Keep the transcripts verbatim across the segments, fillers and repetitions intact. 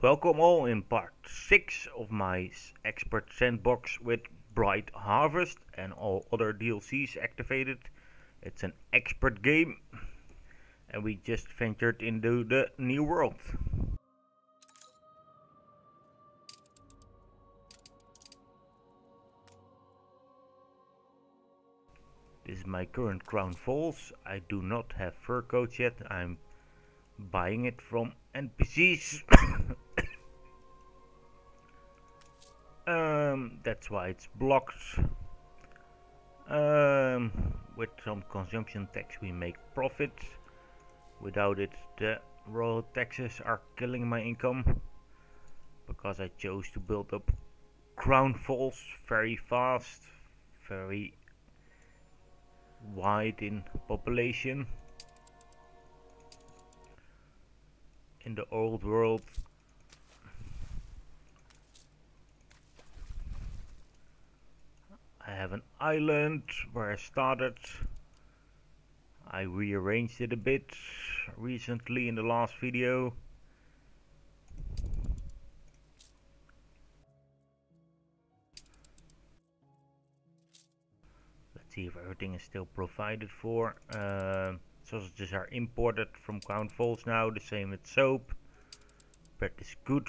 Welcome all in part six of my expert sandbox with Bright Harvest and all other D L Cs activated. It's an expert game and we just ventured into the new world. This is my current Crown Falls. I do not have fur coats yet. I'm buying it from N P Cs. um, that's why it's blocked. Um, with some consumption tax we make profit. Without it, the royal taxes are killing my income. Because I chose to build up Crown Falls very fast, very wide in population. In the old world, I have an island where I started. I rearranged it a bit recently in the last video. Let's see if everything is still provided for. Uh, sausages are imported from Crown Falls now, the same with soap. Bread is good.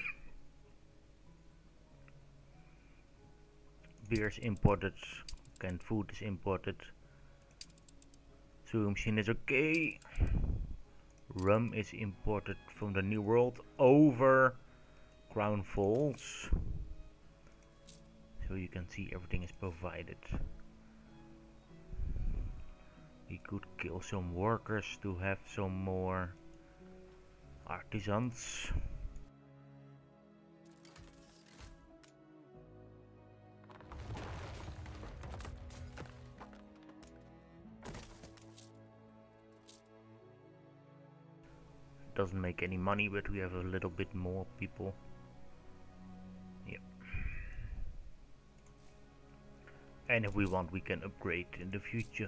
Beer is imported. Canned food is imported. Sewing machine is okay. Rum is imported from the New World over Crown Falls. So you can see everything is provided. We could kill some workers to have some more artisans. Doesn't make any money, but we have a little bit more people. Yep. And if we want, we can upgrade in the future.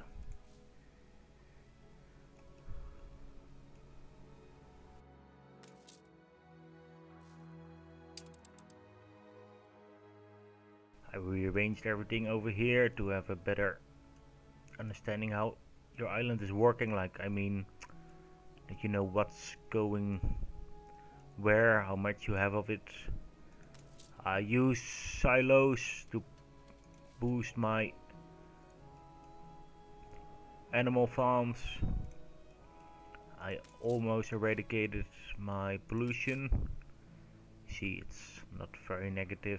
I rearranged everything over here to have a better understanding how your island is working. Like, I mean, that you know what's going where, how much you have of it. I use silos to boost my animal farms. I almost eradicated my pollution. See, it's not very negative.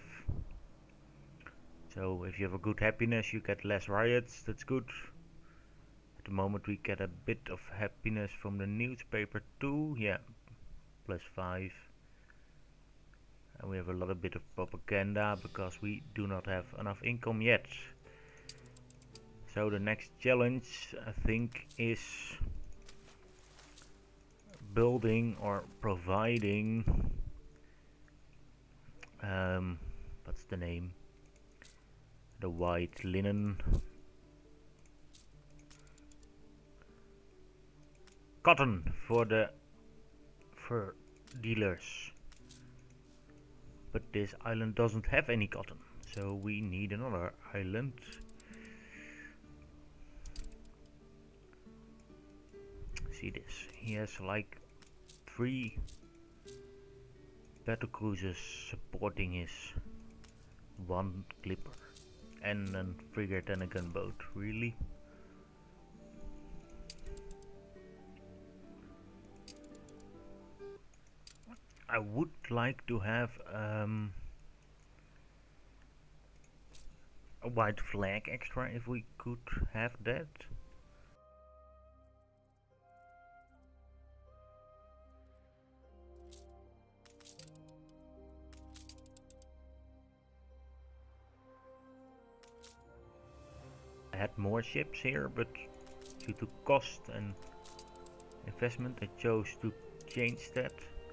So if you have a good happiness, you get less riots. That's good. At the moment we get a bit of happiness from the newspaper too. Yeah, plus five. And we have a little bit of propaganda because we do not have enough income yet. So the next challenge, I think, is building or providing um, what's the name? The white linen. Cotton for the fur dealers. But this island doesn't have any cotton, so we need another island. See this, he has like three battle cruisers supporting his one clipper. And a frigate and a gunboat, really? I would like to have um, a white flag extra if we could have that. I had more ships here, but due to cost and investment I chose to change that.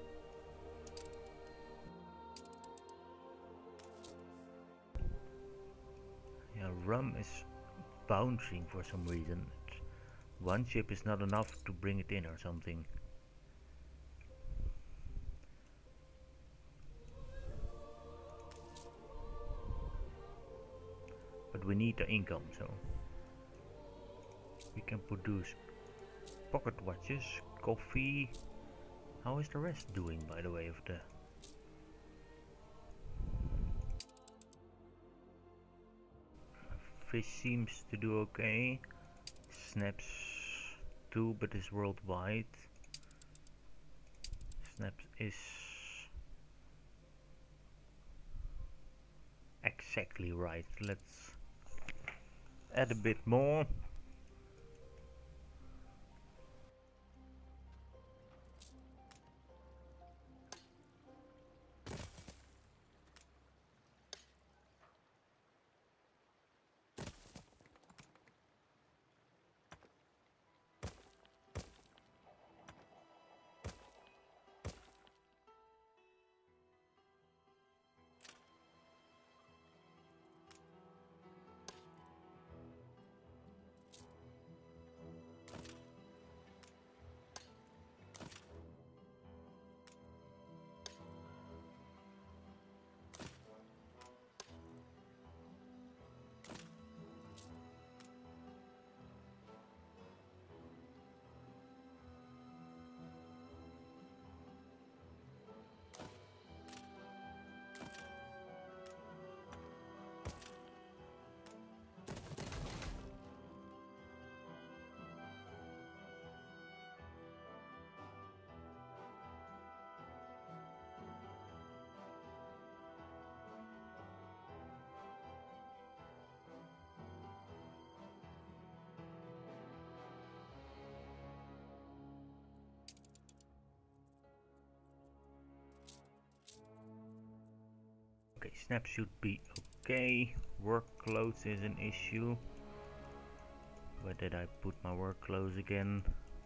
Yeah, rum is bouncing for some reason. One ship is not enough to bring it in or something. we need the income, so we can produce pocket watches, coffee. How is the rest doing, by the way, of the... Fish seems to do okay. Snaps too, but is worldwide. Snaps is exactly right. Let's add a bit more. Okay, snap should be okay. Work clothes is an issue. Where did I put my work clothes again?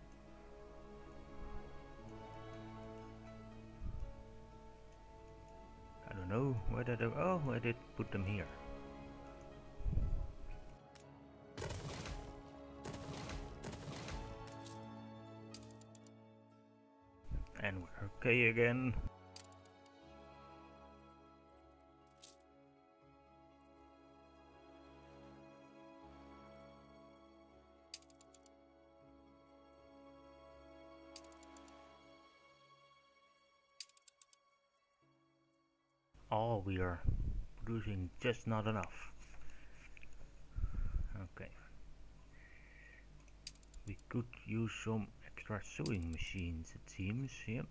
I don't know. Where did I... Oh, I did put them here. And we're okay again. Oh, we are producing just not enough. Okay. We could use some extra sewing machines, it seems. Yep.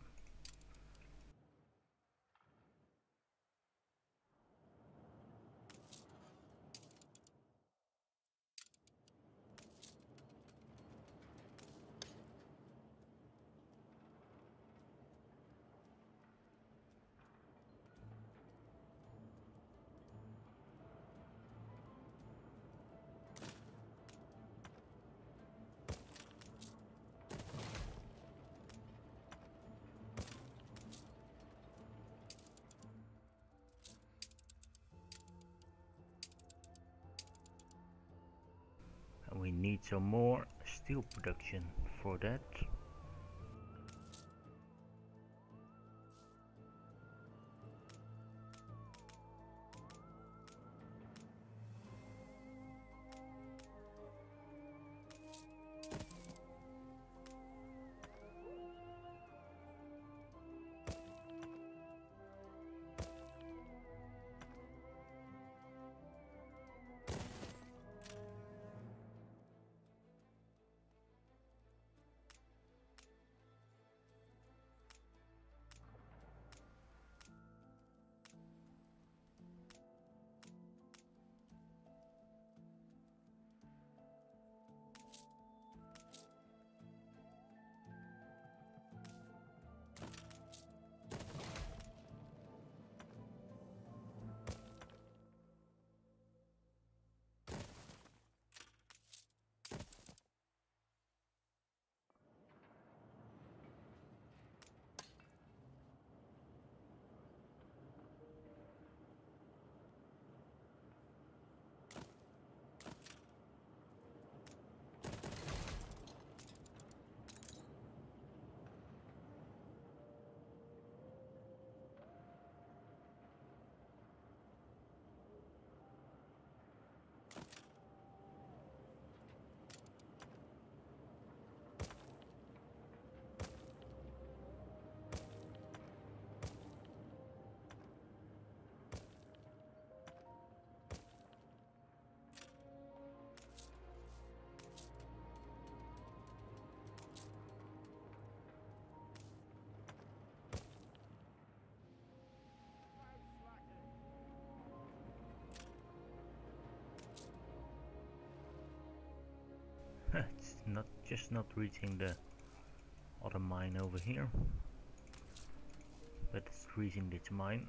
And we need some more steel production for that. It's not just not reaching the other mine over here, but it's reaching this mine.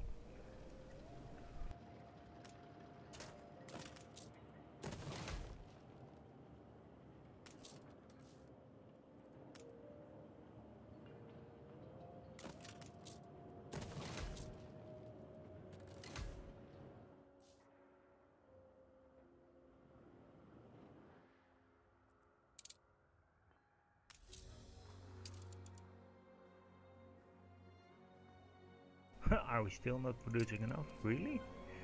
Are we still not producing enough? Really?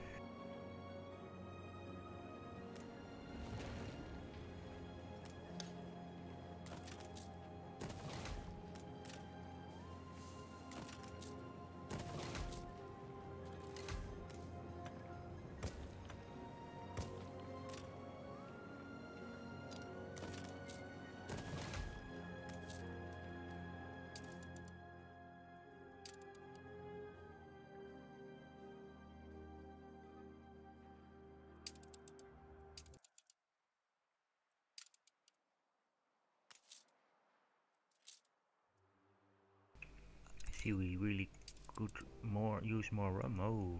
See, we really could more use more rum. Oh.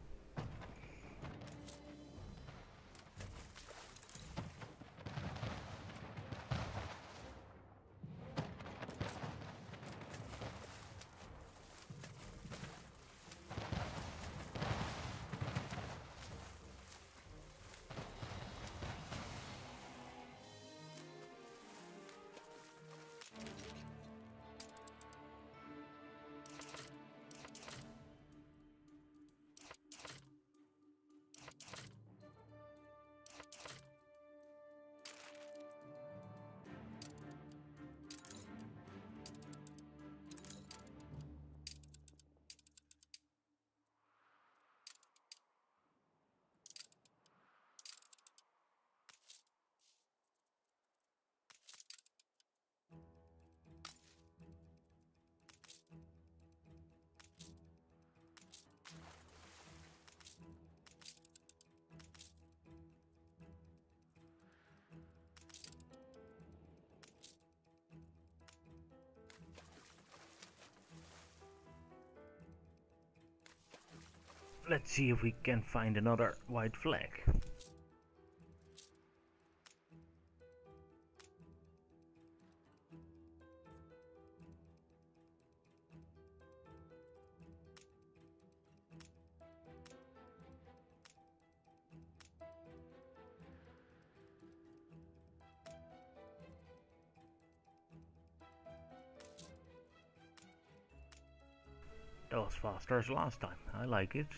Let's see if we can find another white flag. That was faster as last time. I like it.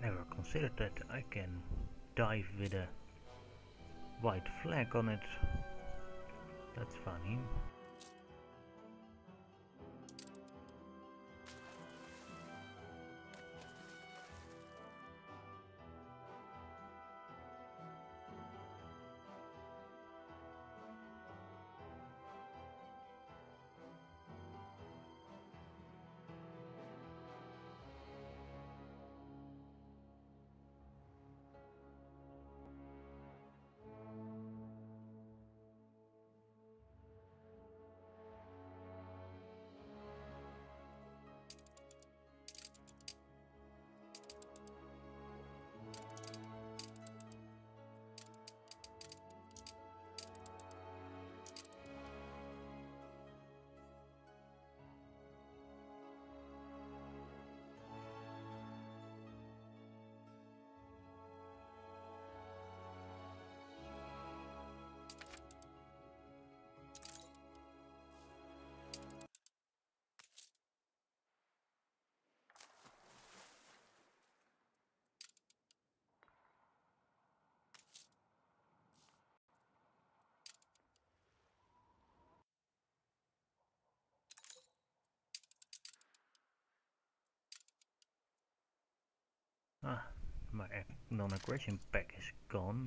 Never considered that I can dive with a white flag on it. That's funny. Ah, my non-aggression pack is gone.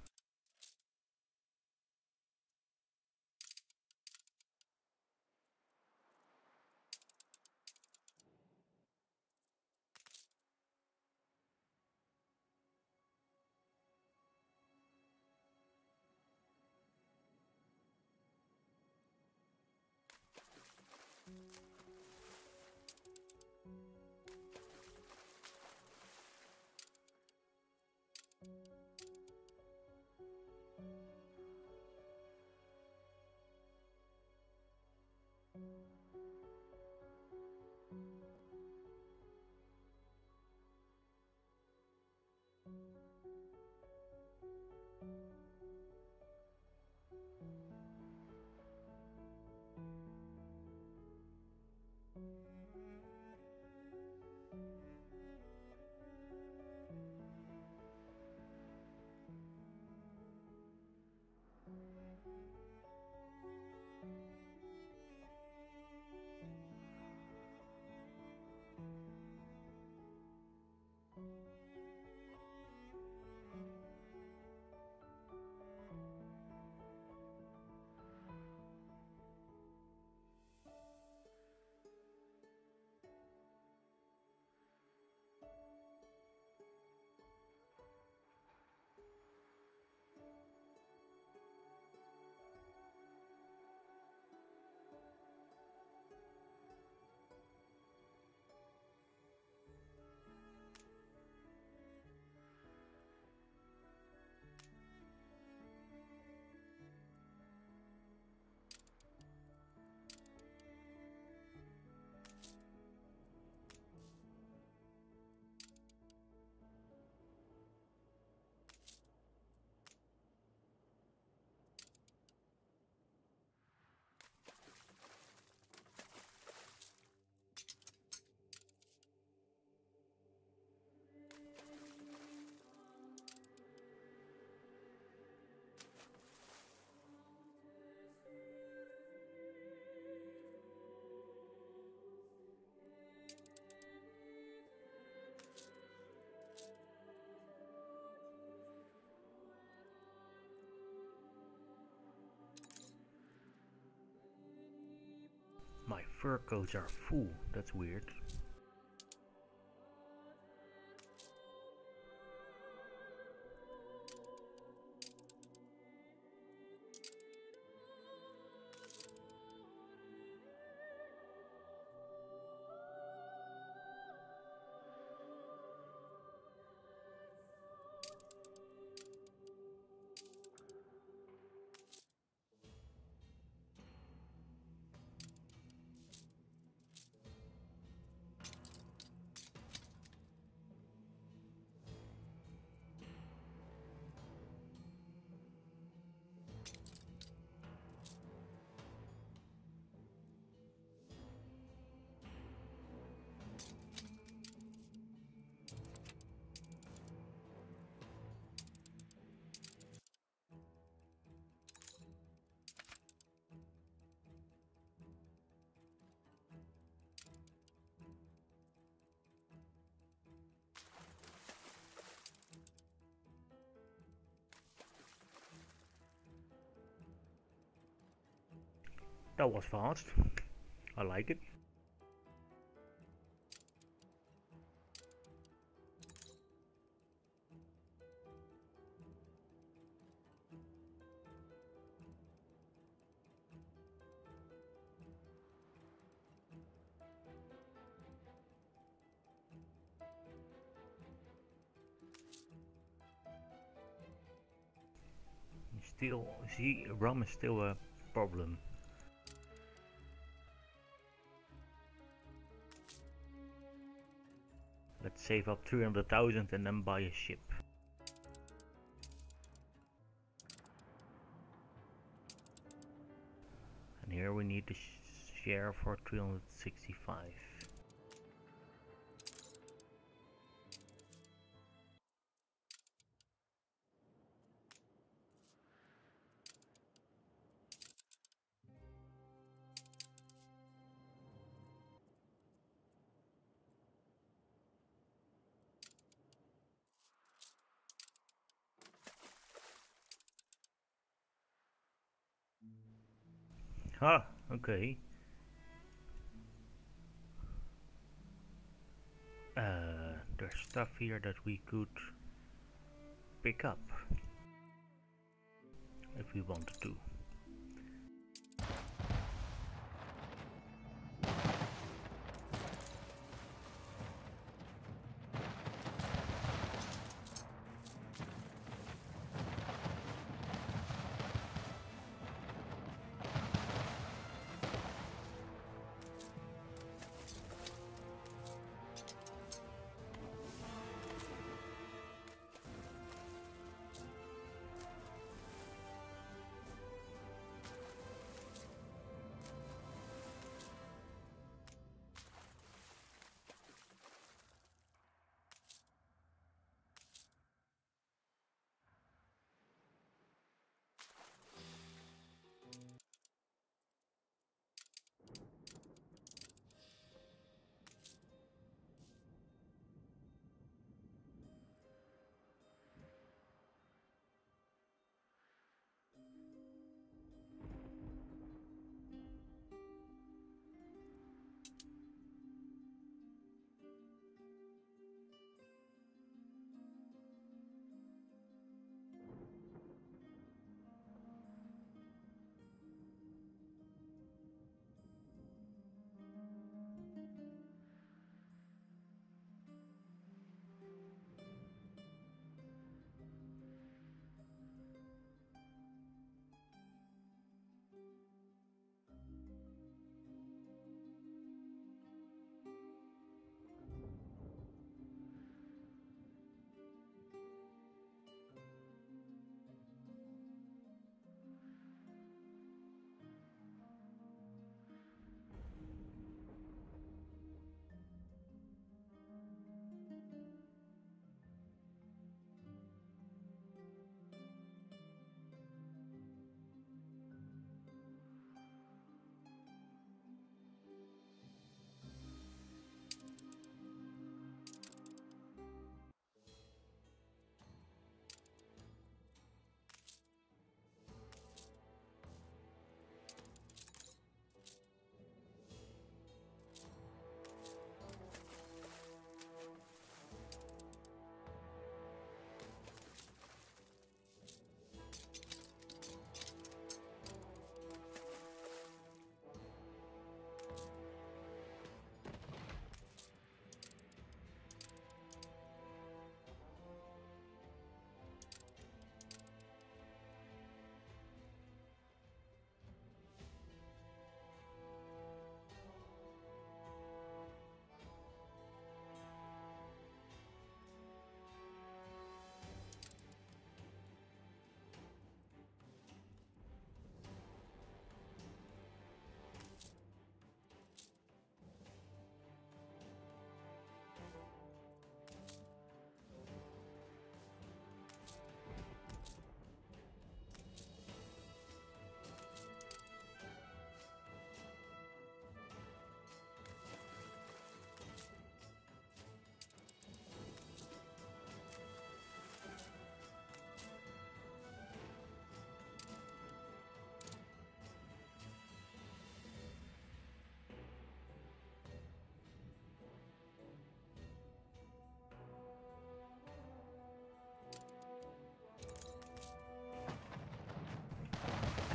My fur coats are full, that's weird. That was fast. I like it. Still, see, RAM is still a problem. Let's save up three hundred thousand and then buy a ship. And here we need to sh share for three hundred sixty-five. Ah, okay. Uh, there's stuff here that we could pick up if we wanted to.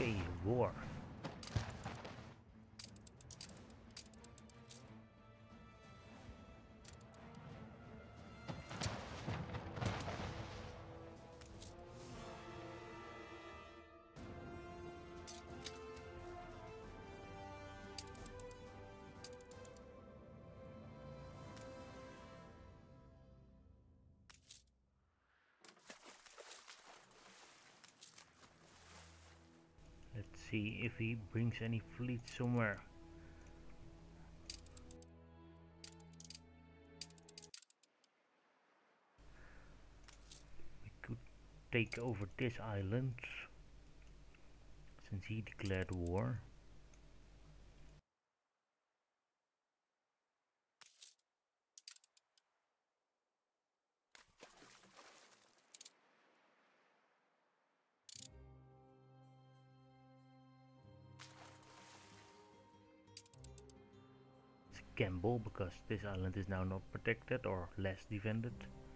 Okay, war. Let's see if he brings any fleet somewhere. We could take over this island since he declared war. Gamble because this island is now not protected or less defended.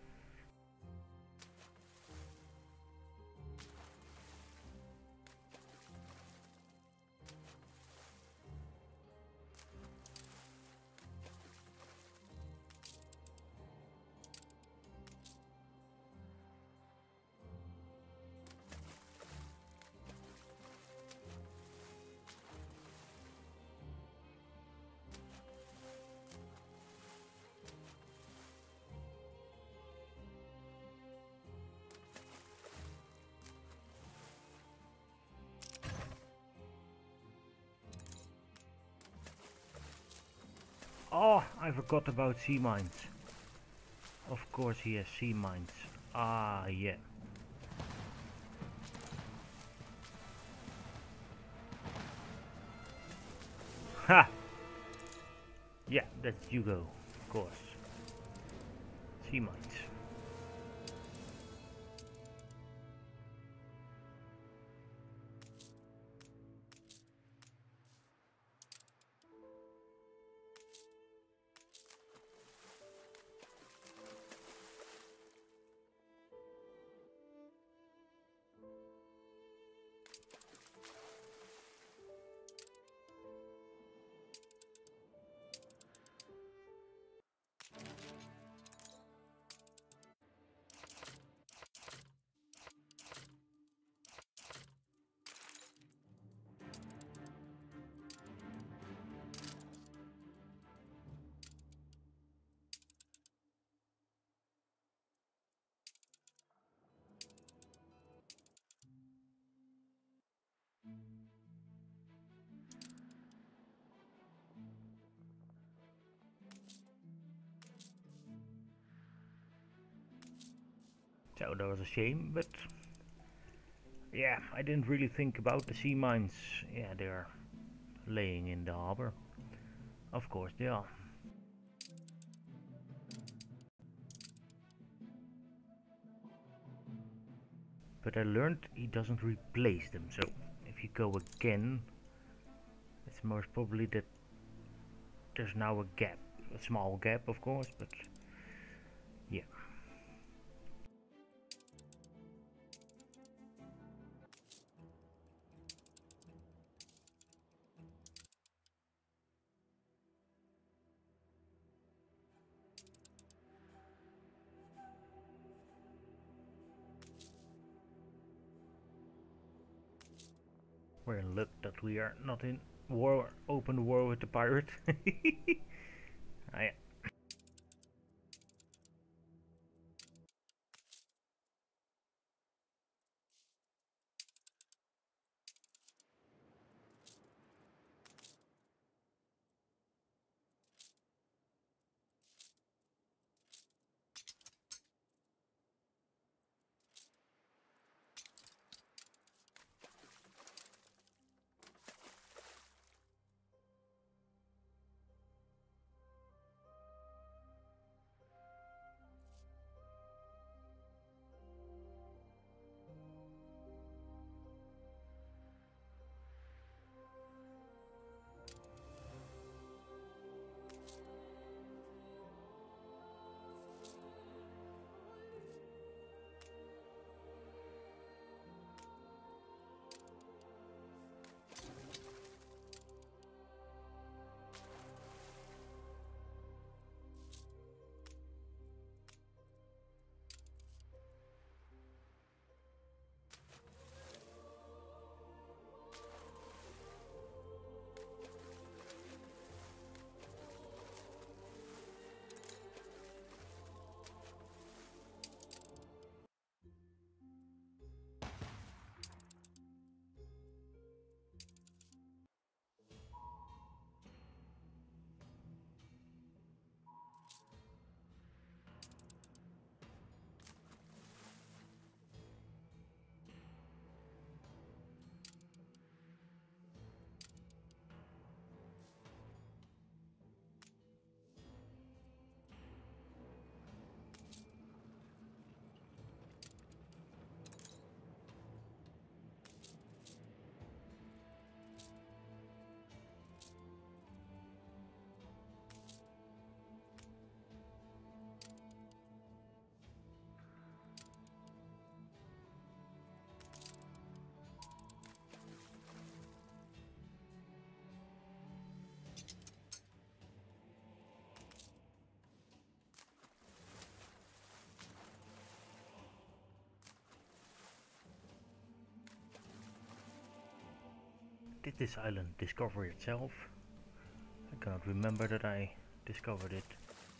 Oh, I forgot about sea mines. Of course he has sea mines. Ah, yeah. Ha! Yeah, that's Hugo, of course. Sea mines. So that was a shame, but yeah, I didn't really think about the sea mines. Yeah, they're laying in the harbor. Of course they are. But I learned he doesn't replace them, so if you go again, it's most probably that there's now a gap. A small gap, of course, but yeah. We're in luck that we are not in war, open war with the pirate. Ah, yeah. Did this island discover itself? I cannot remember that I discovered it.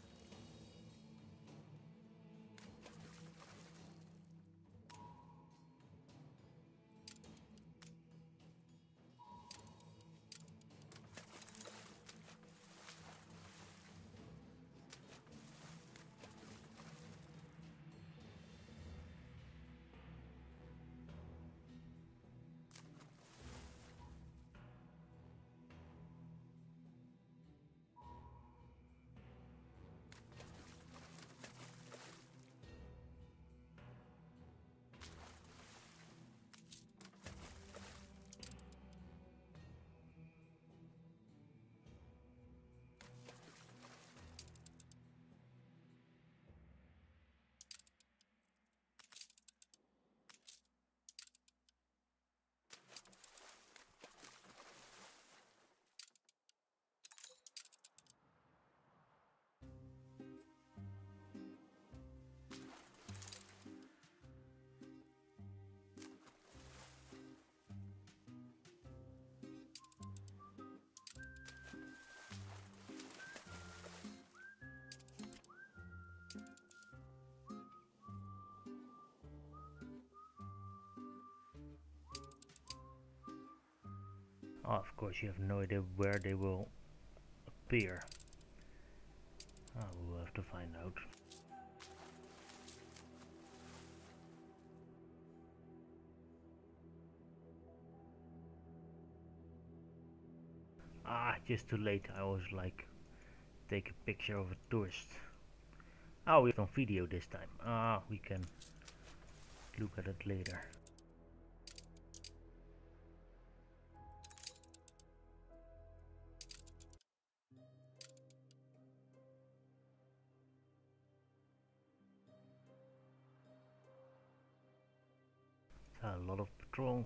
Oh, of course you have no idea where they will appear. Oh, we'll have to find out. Ah, just too late. I was like, take a picture of a tourist. Oh, we have on video this time. Ah, we can look at it later. A lot of patrols.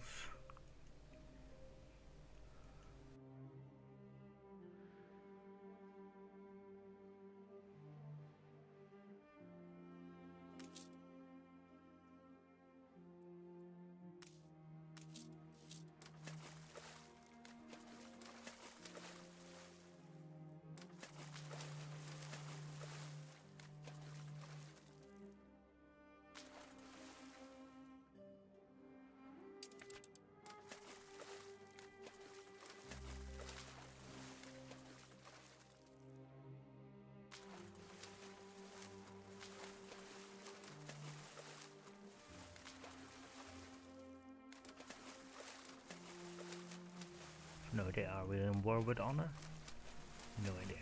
No idea, are we in war with Anno? No idea.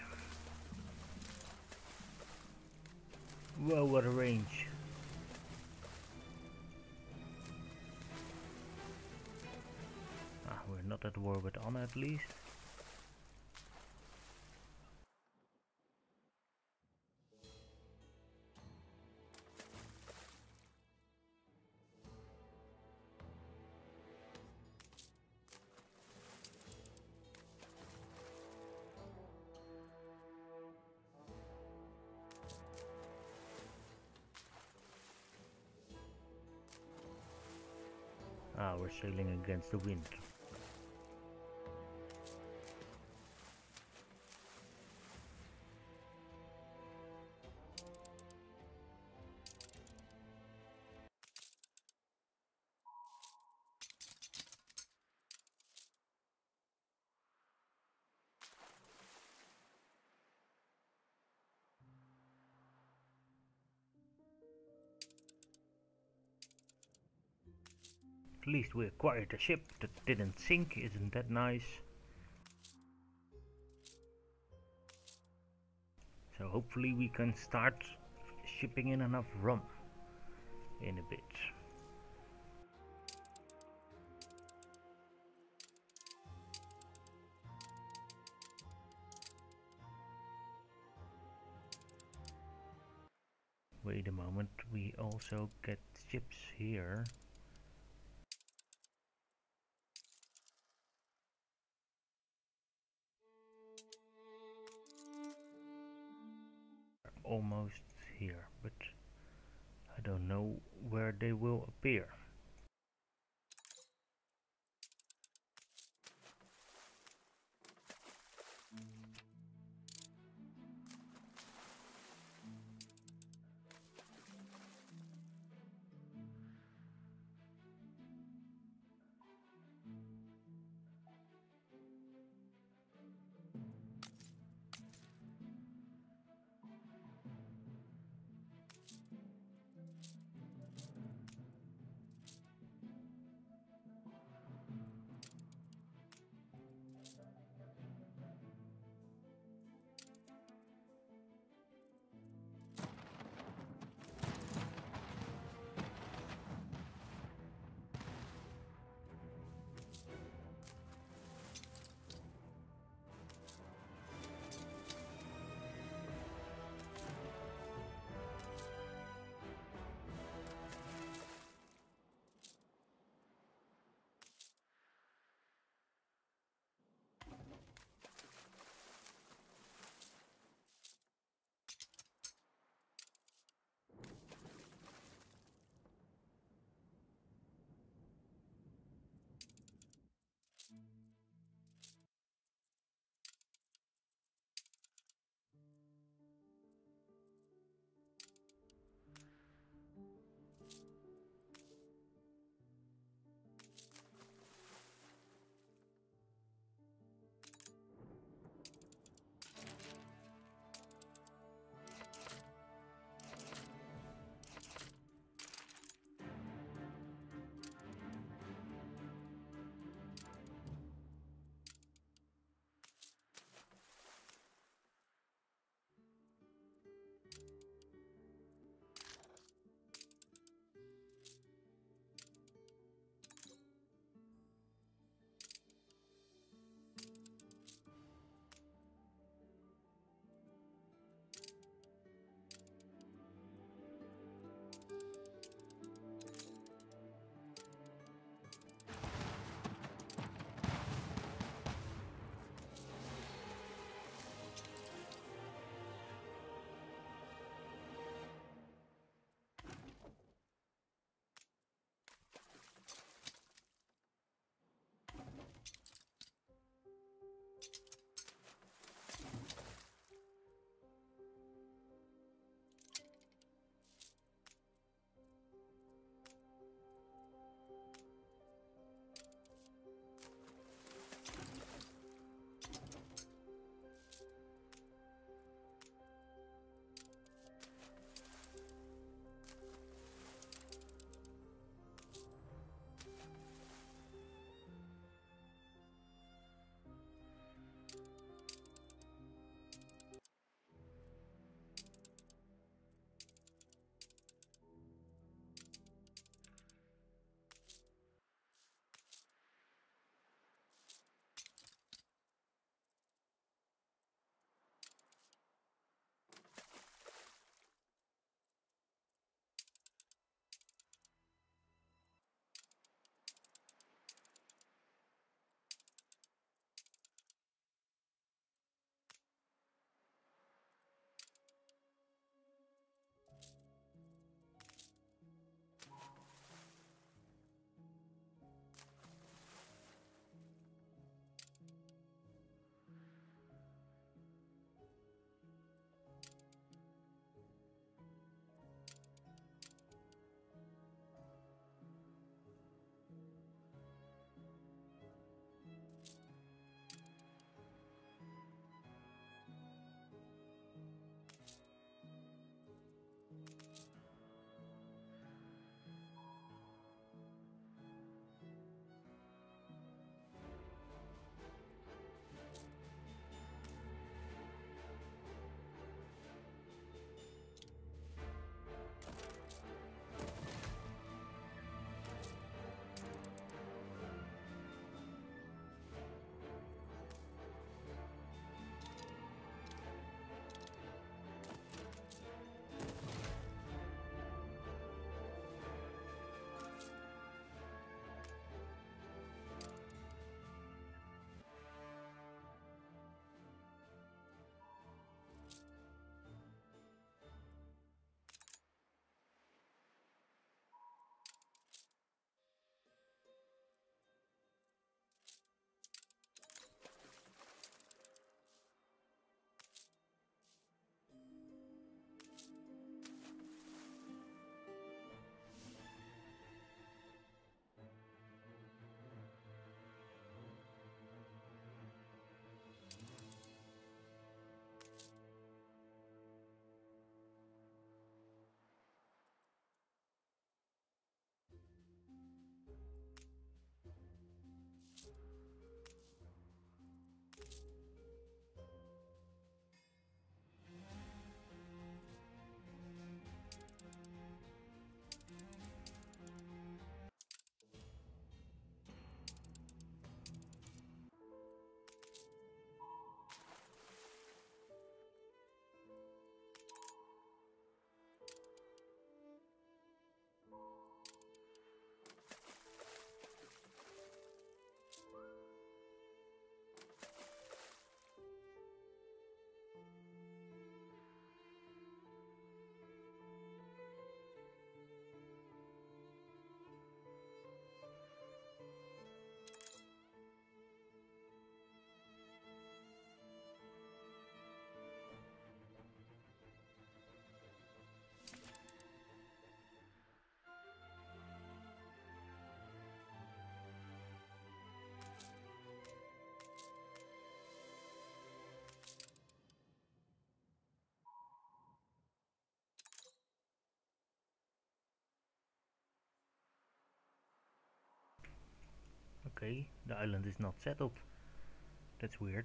Whoa, what a range. Ah, we're not at war with Anno at least. Ah, we're sailing against the wind. At least we acquired a ship that didn't sink, isn't that nice? So hopefully we can start shipping in enough rum in a bit. Wait a moment, we also get ships here. Almost here, but I don't know where they will appear. Okay, the island is not settled. That's weird.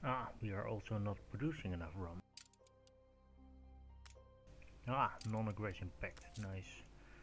Ah, we are also not producing enough rum. Ah, non-aggression pact, nice.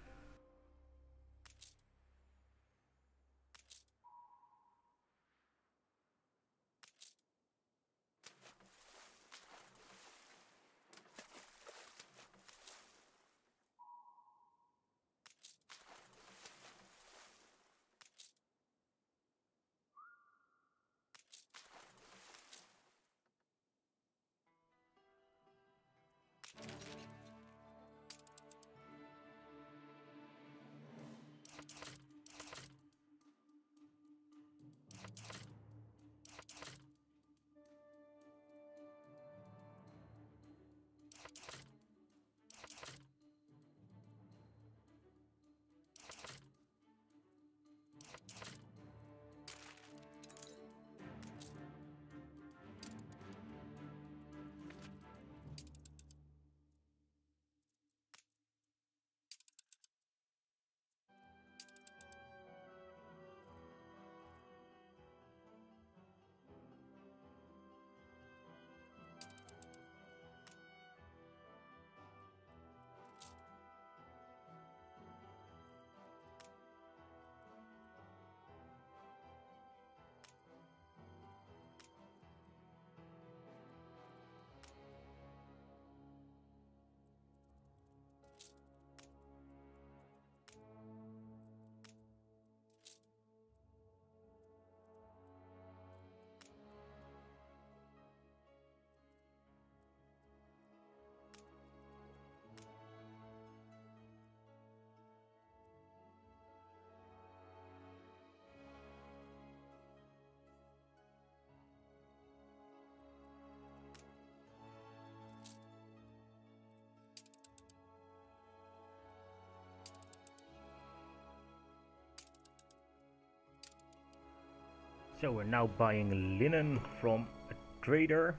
So we're now buying linen from a trader,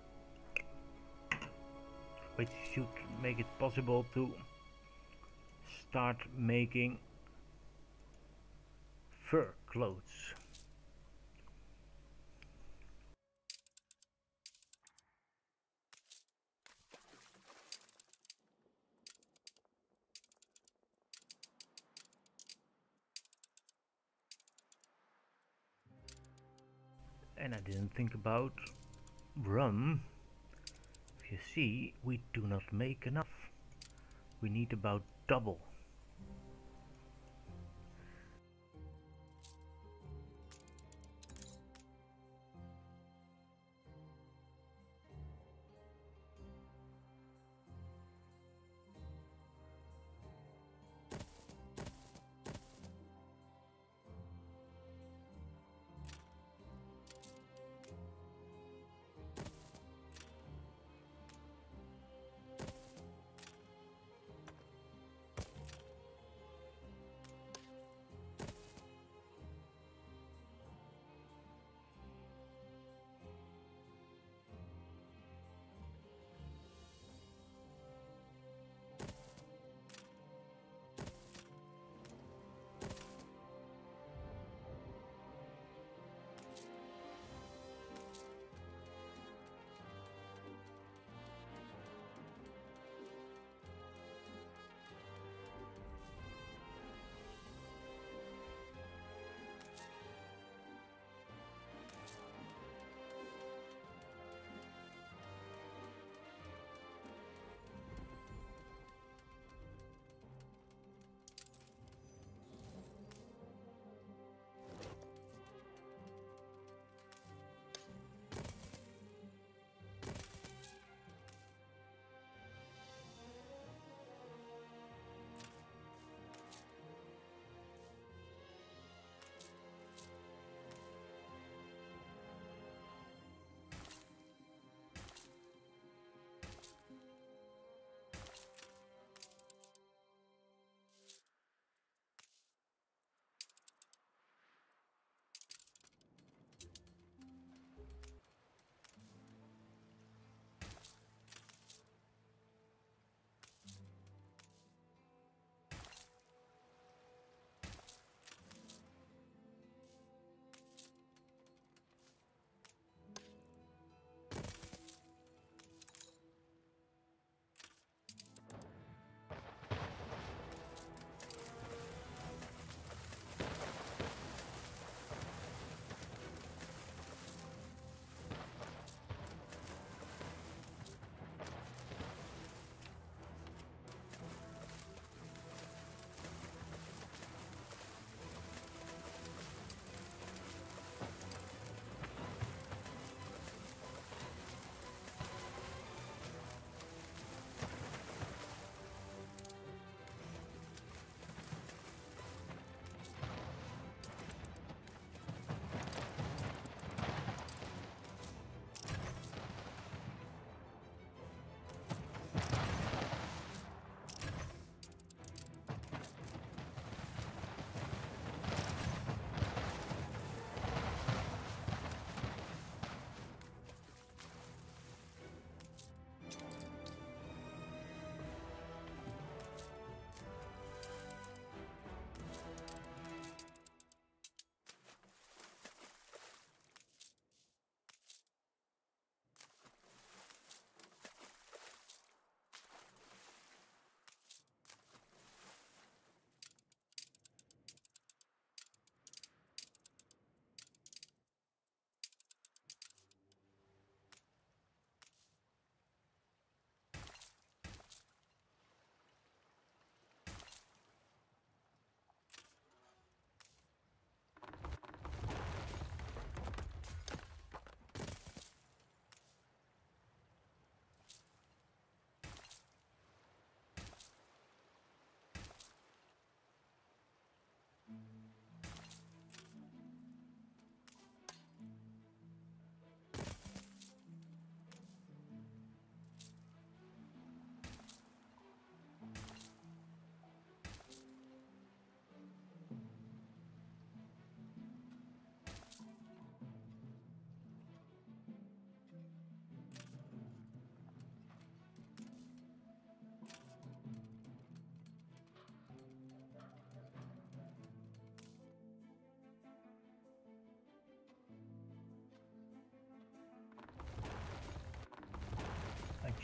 which should make it possible to start making fur clothes. And I didn't think about rum. If you see, we do not make enough. We need about double.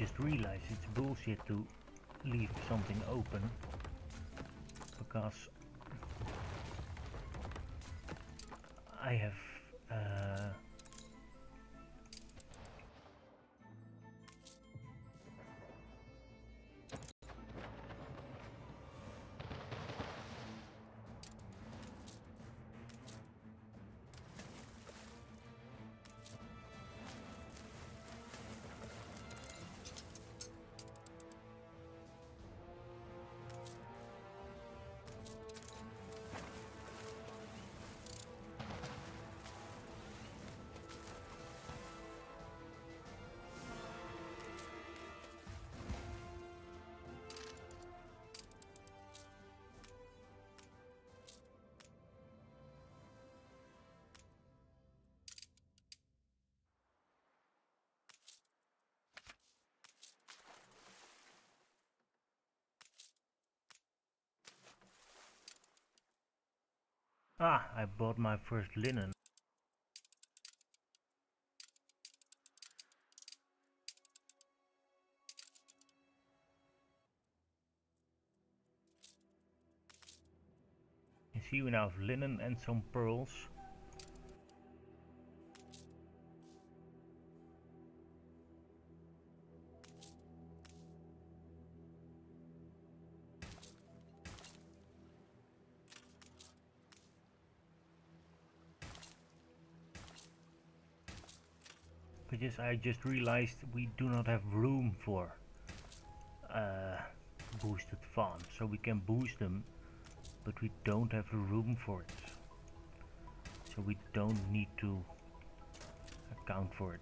just realized it's bullshit to leave something open, because I have uh, ah, I bought my first linen. You see, we now have linen and some pearls. But yes, I just realized we do not have room for uh, boosted farms, so we can boost them, but we don't have room for it. So we don't need to account for it.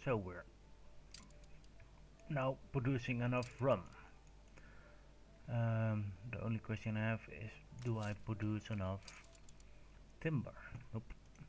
So we're now producing enough rum. Um, the only question I have is, do I produce enough timber? Nope.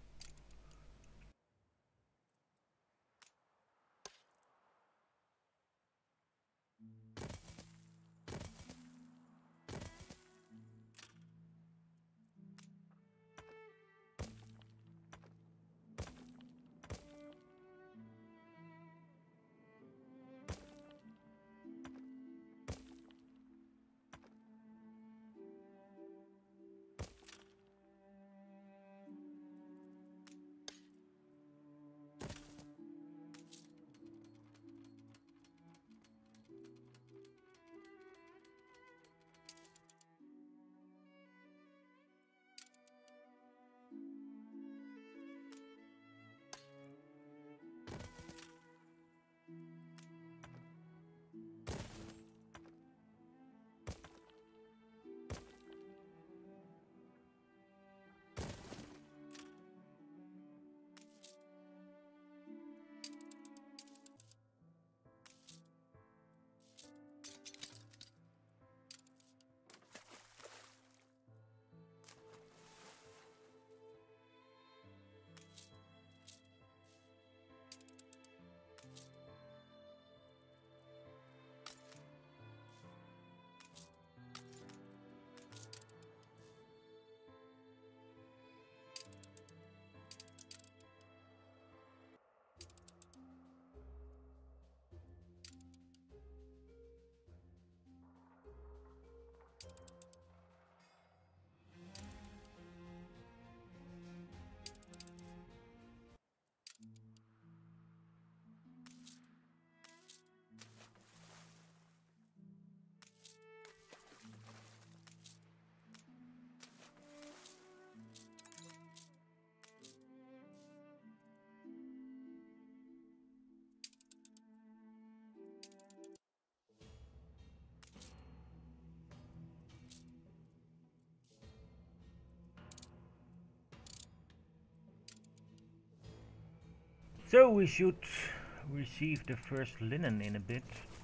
So we should receive the first linen in a bit.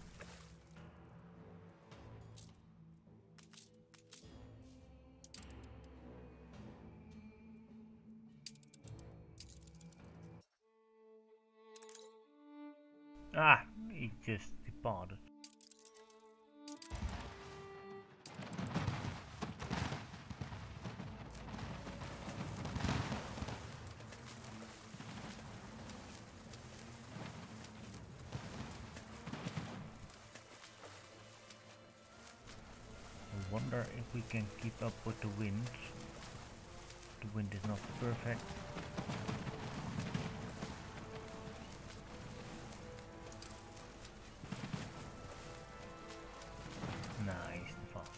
Ah, he just departed. I wonder if we can keep up with the wind. The wind is not perfect. Nice and fast.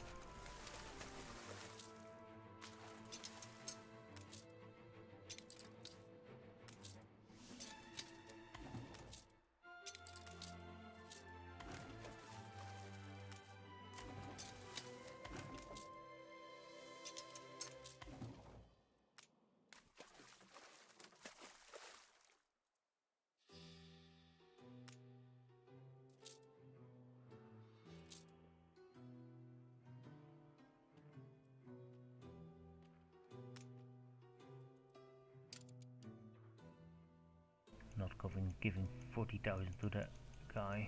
Not giving giving forty thousand to that guy.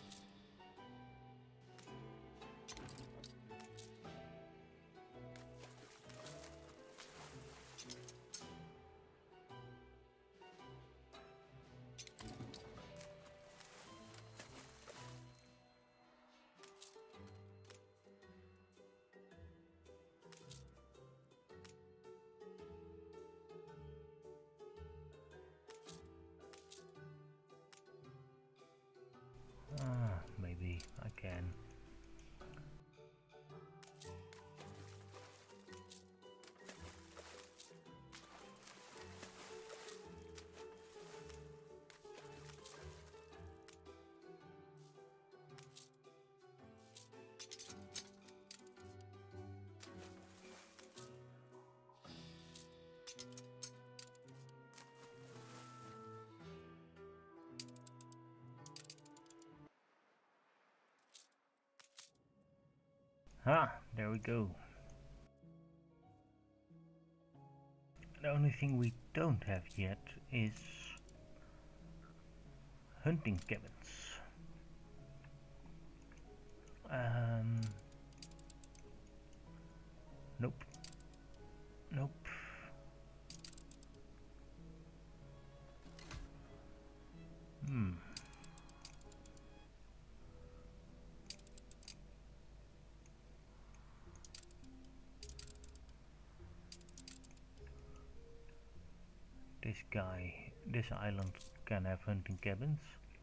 Ah, maybe I can. Ah, there we go. The only thing we don't have yet is hunting cabins. Um, nope. Nope. Hmm. This guy, this island can have hunting cabins.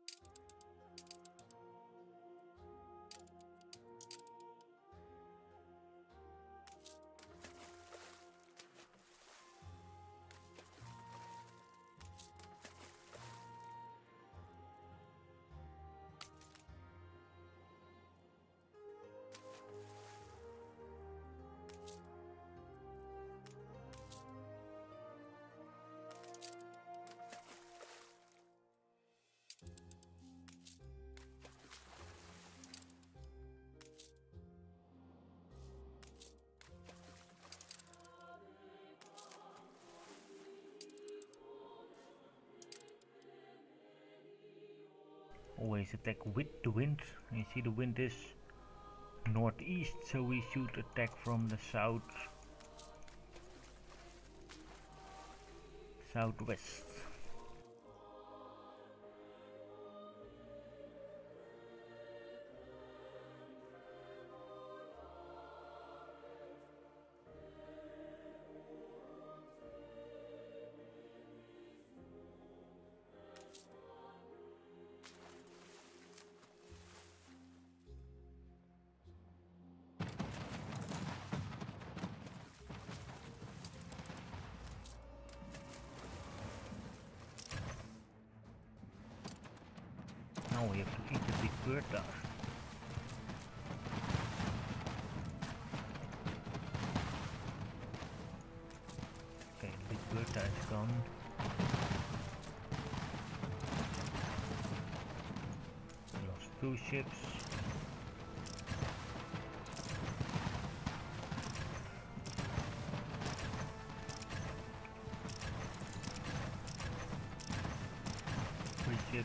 Always attack with the wind. You see the wind is northeast, so we should attack from the south southwest. Now we have to eat the big bird dust. Okay, the big bird dust is gone. We lost two ships. Three ships.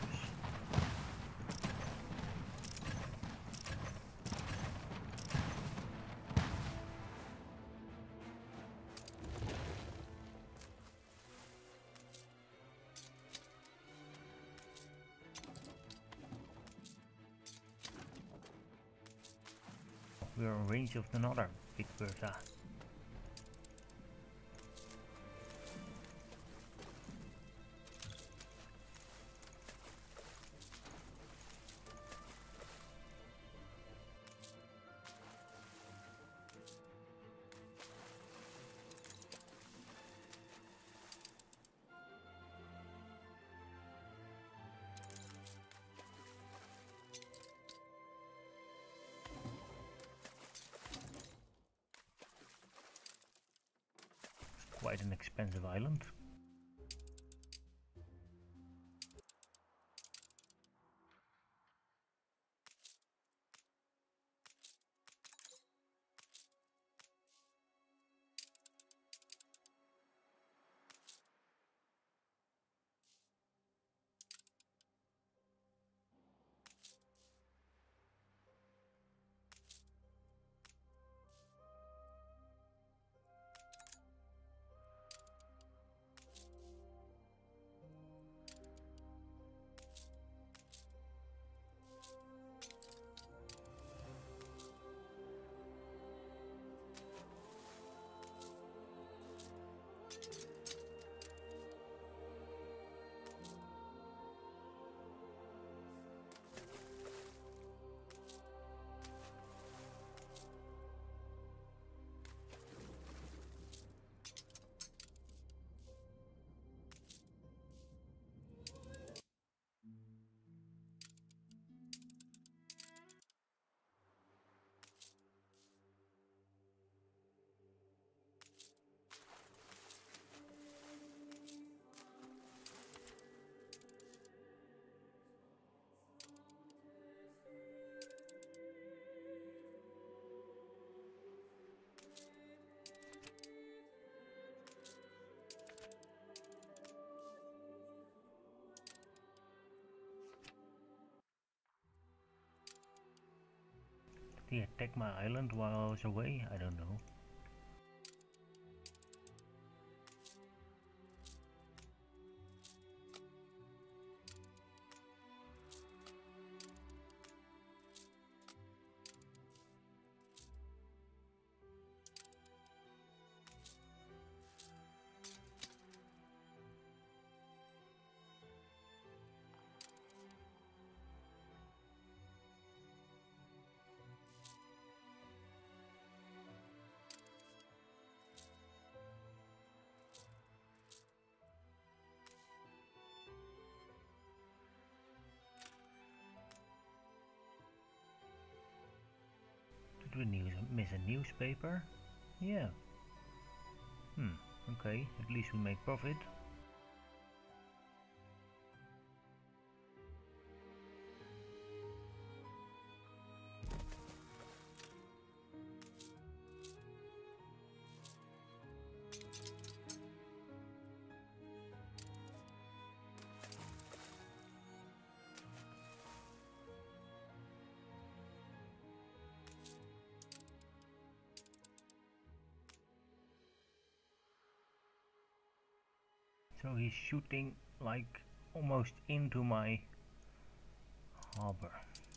We are in range of another big bird. Ah. Quite an expensive island. They attacked my island while I was away? I don't know. Did we news miss a newspaper? Yeah. Hmm, okay, at least we make profit. So he's shooting like almost into my harbor.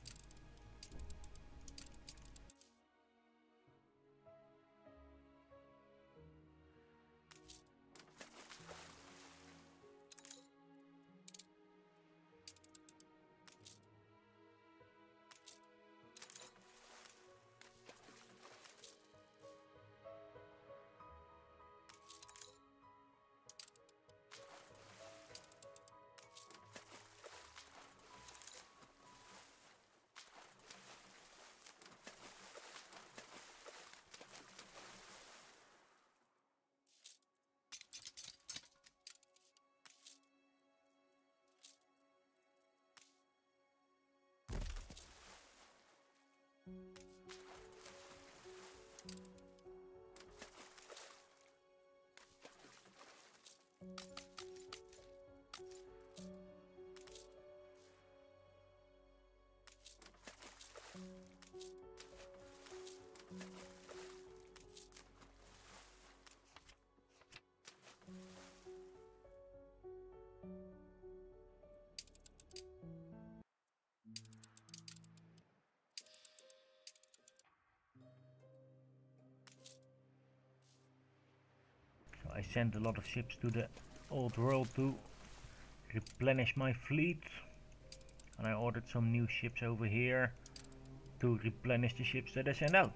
So I sent a lot of ships to the old world to replenish my fleet, and I ordered some new ships over here to replenish the ships that I sent out.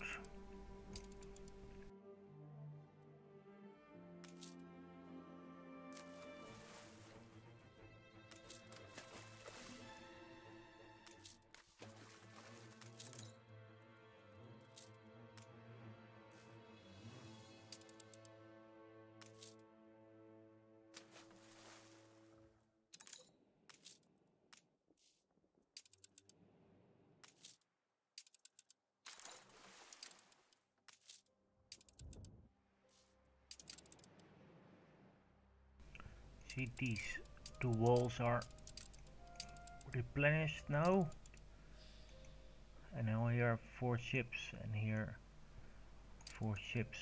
See, these two walls are replenished now, and now here are four ships, and here four ships.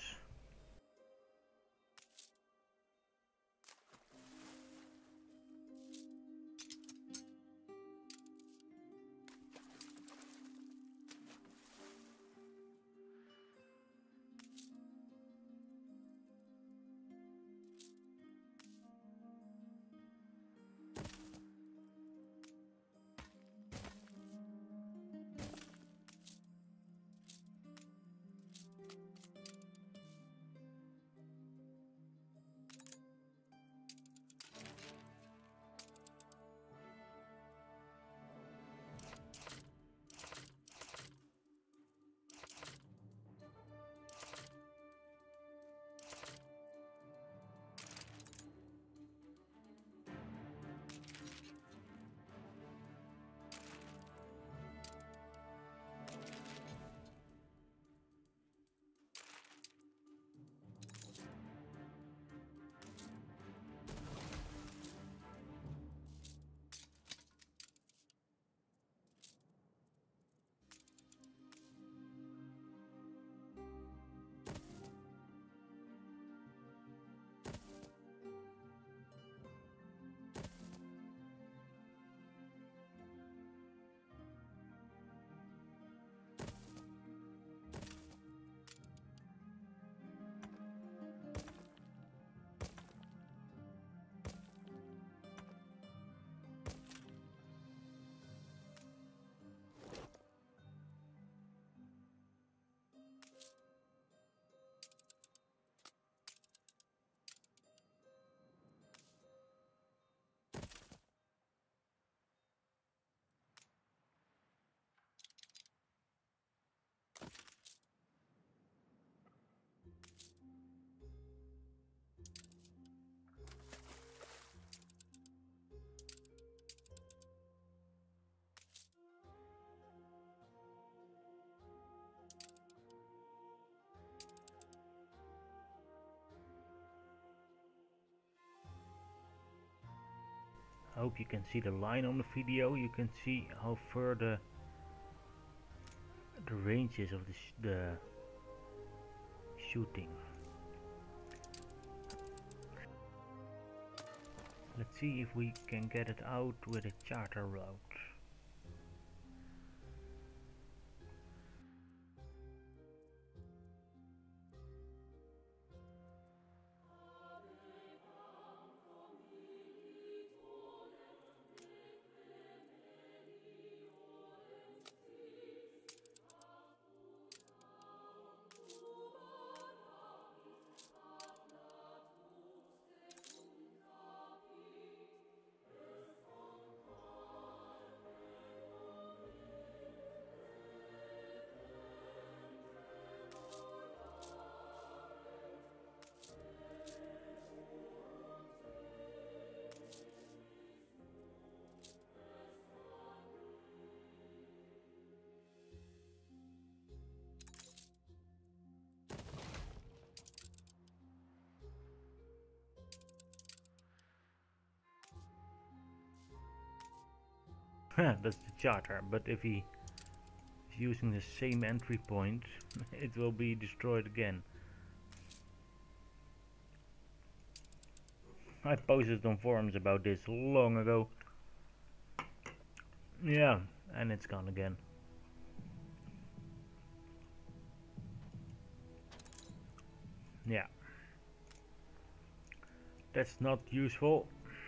I hope you can see the line on the video. You can see how far the, the range is of the, sh the shooting. Let's see if we can get it out with a charter route. That's the charter, but if he is using the same entry point, it will be destroyed again. I posted on forums about this long ago. Yeah, and it's gone again. Yeah, that's not useful.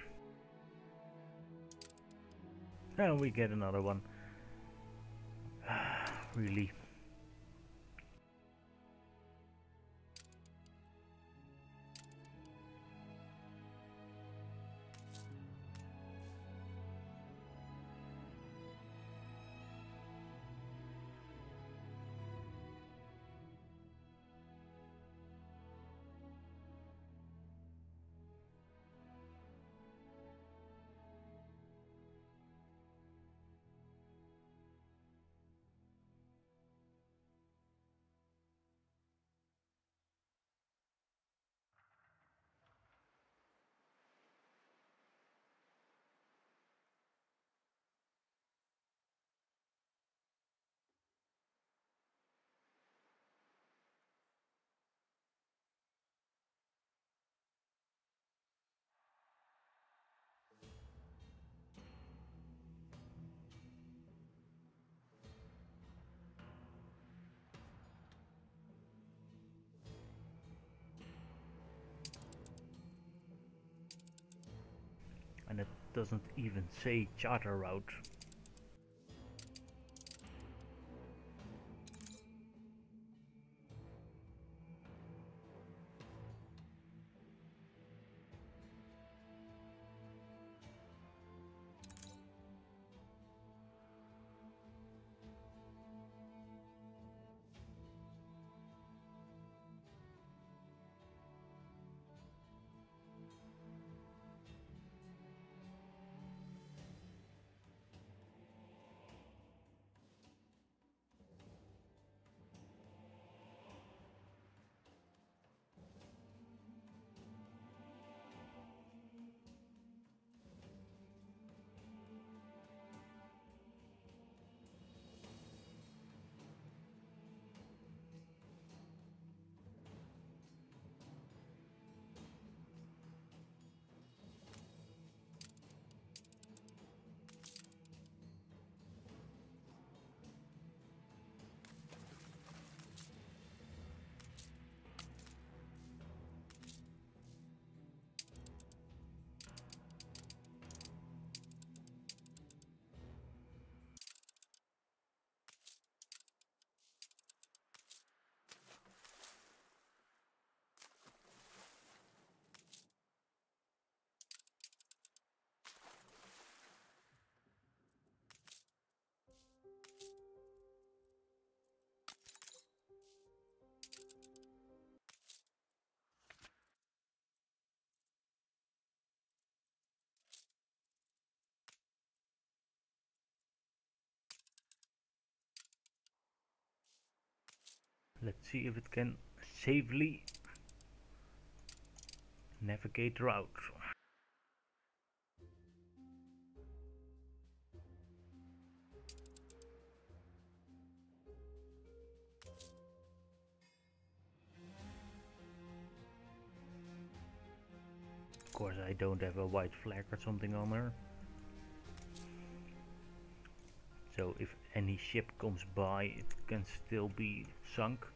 And we get another one. Really. And it doesn't even say charter route. Let's see if it can safely navigate the route. course I don't have a white flag or something on there. So if any ship comes by, it can still be sunk.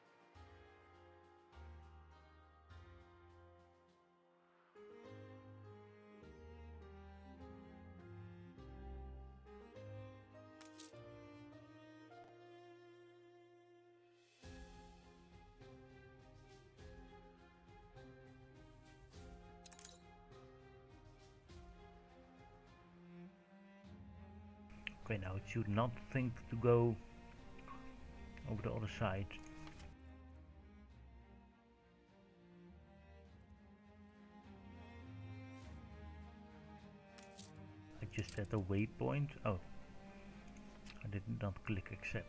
Okay, now it should not think to go over the other side. I just had a waypoint. Oh, I did not click accept.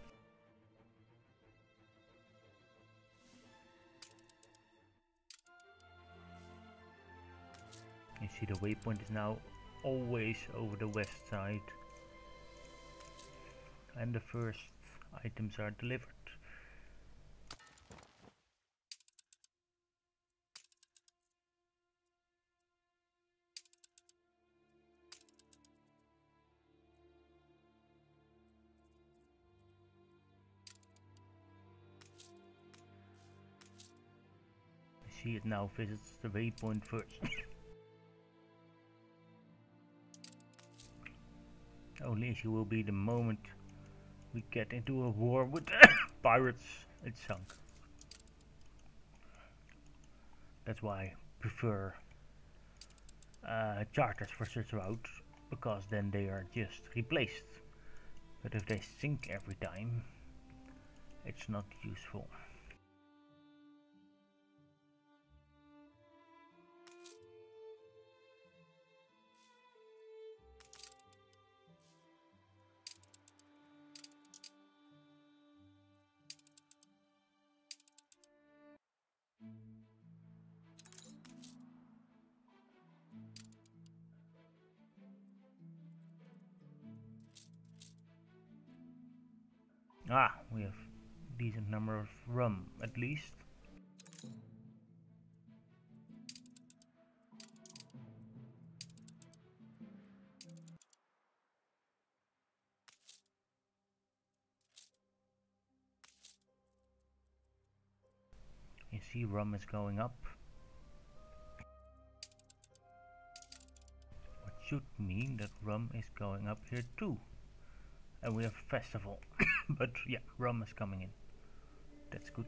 You see the waypoint is now always over the west side. And the first items are delivered. I see it now visits the waypoint first. Only issue will be the moment we get into a war with pirates, it's sunk. That's why I prefer uh, charters for such routes, because then they are just replaced. But if they sink every time, it's not useful. Ah, we have a decent number of rum at least. You see rum is going up. What should mean that rum is going up here too. And we have a festival. But yeah, rum is coming in. That's good.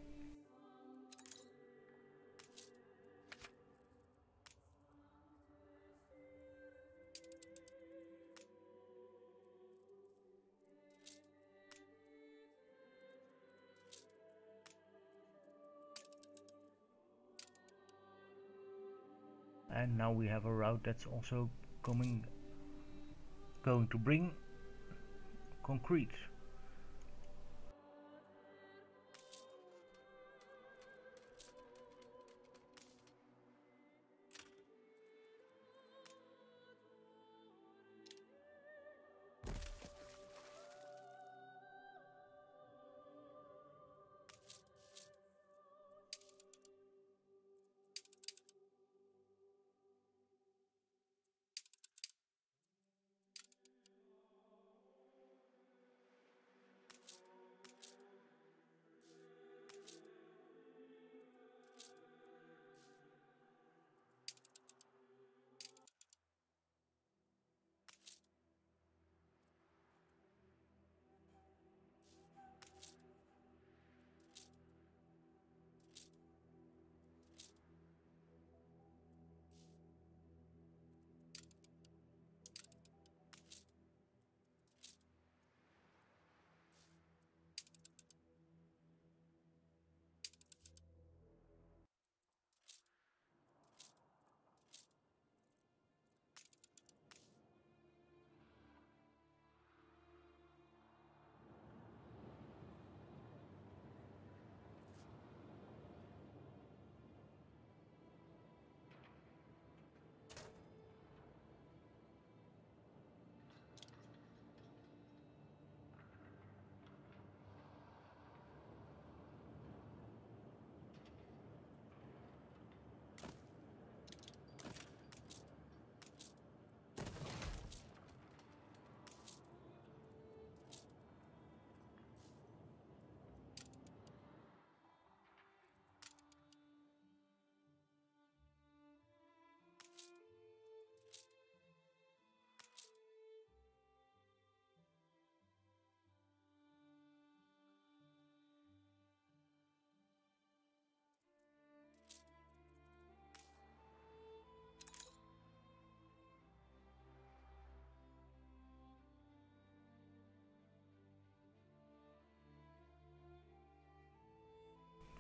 And now we have a route that's also coming, going to bring concrete.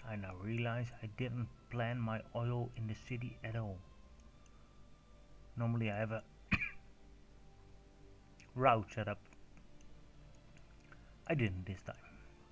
I now realize I didn't plan my oil in the city at all. Normally I have a route set up. I didn't this time.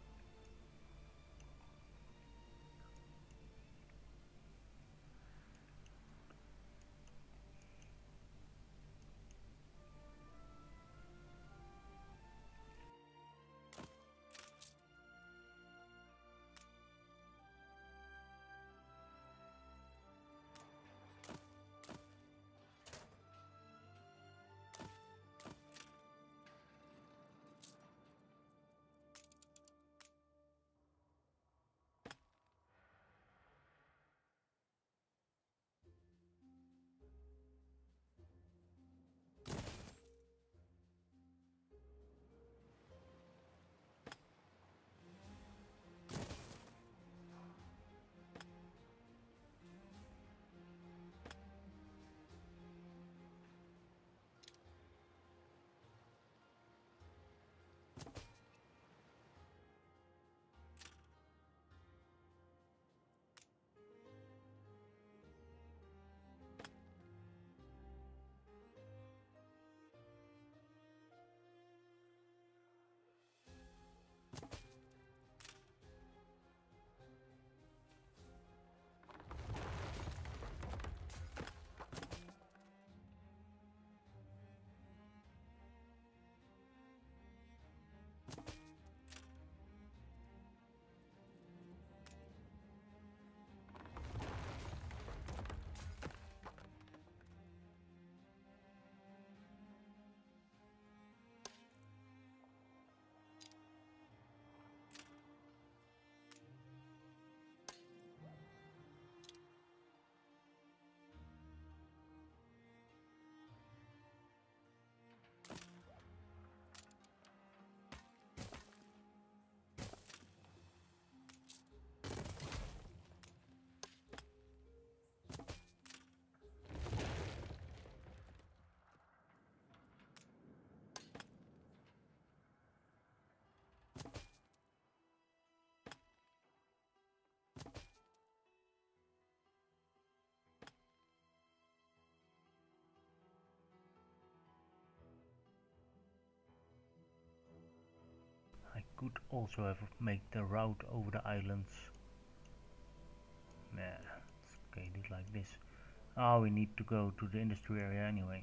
I could also have made the route over the islands. Nah, it's okay, do it like this. Oh, we need to go to the industry area anyway.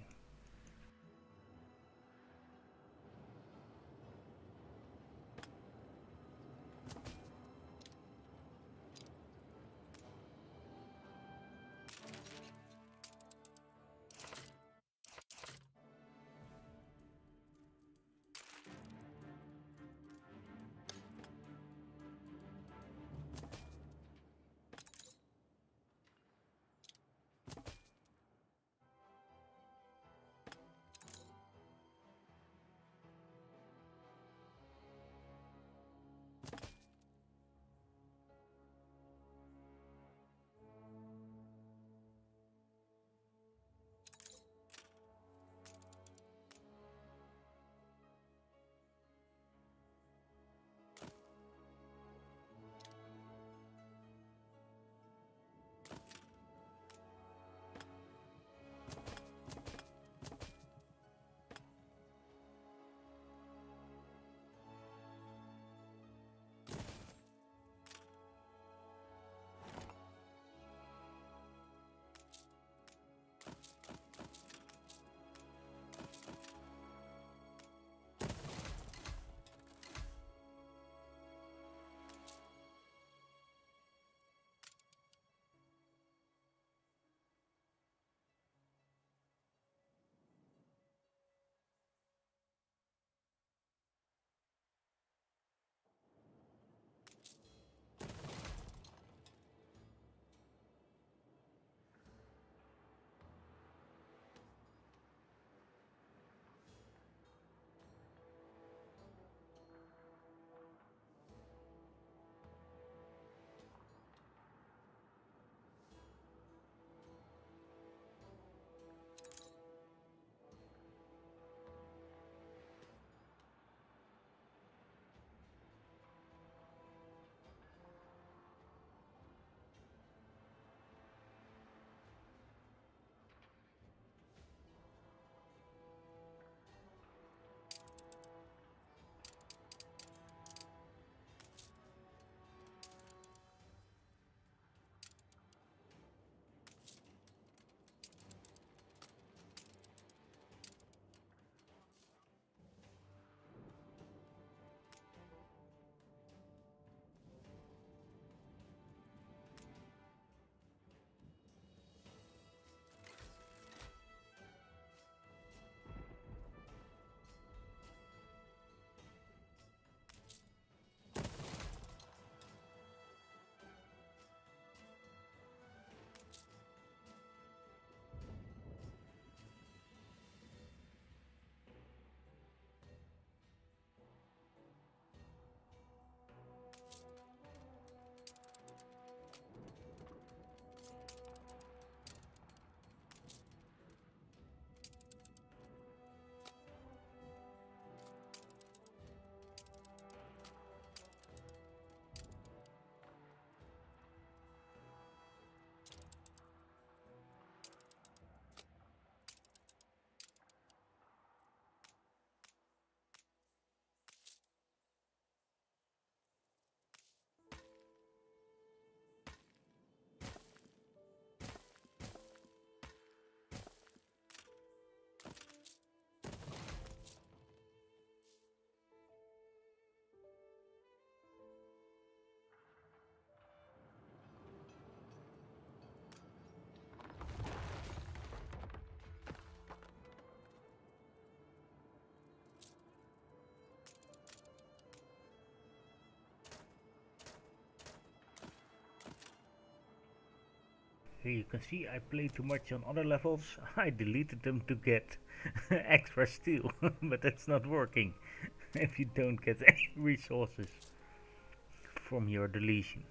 Here you can see I played too much on other levels. I deleted them to get extra steel, but that's not working if you don't get any resources from your deletion.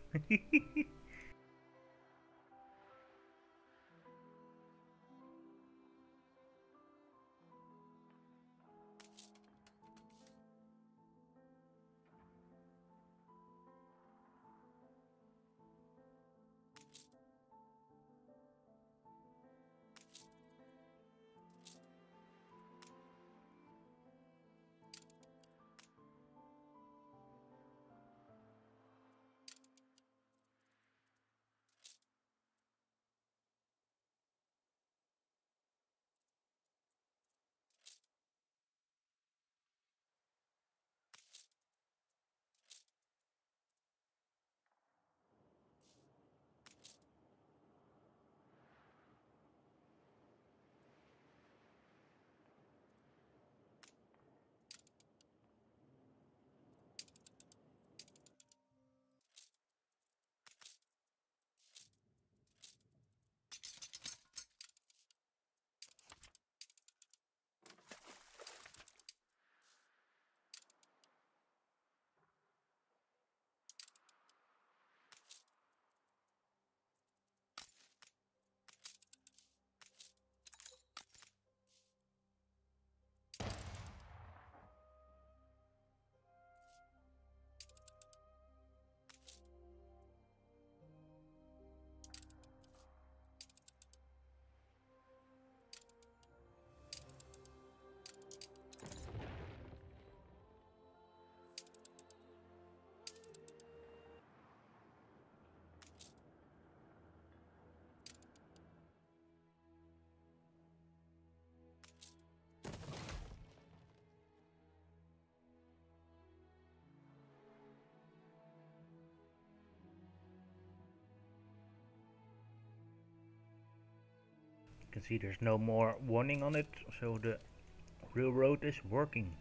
You can see there's no more warning on it, so the railroad is working.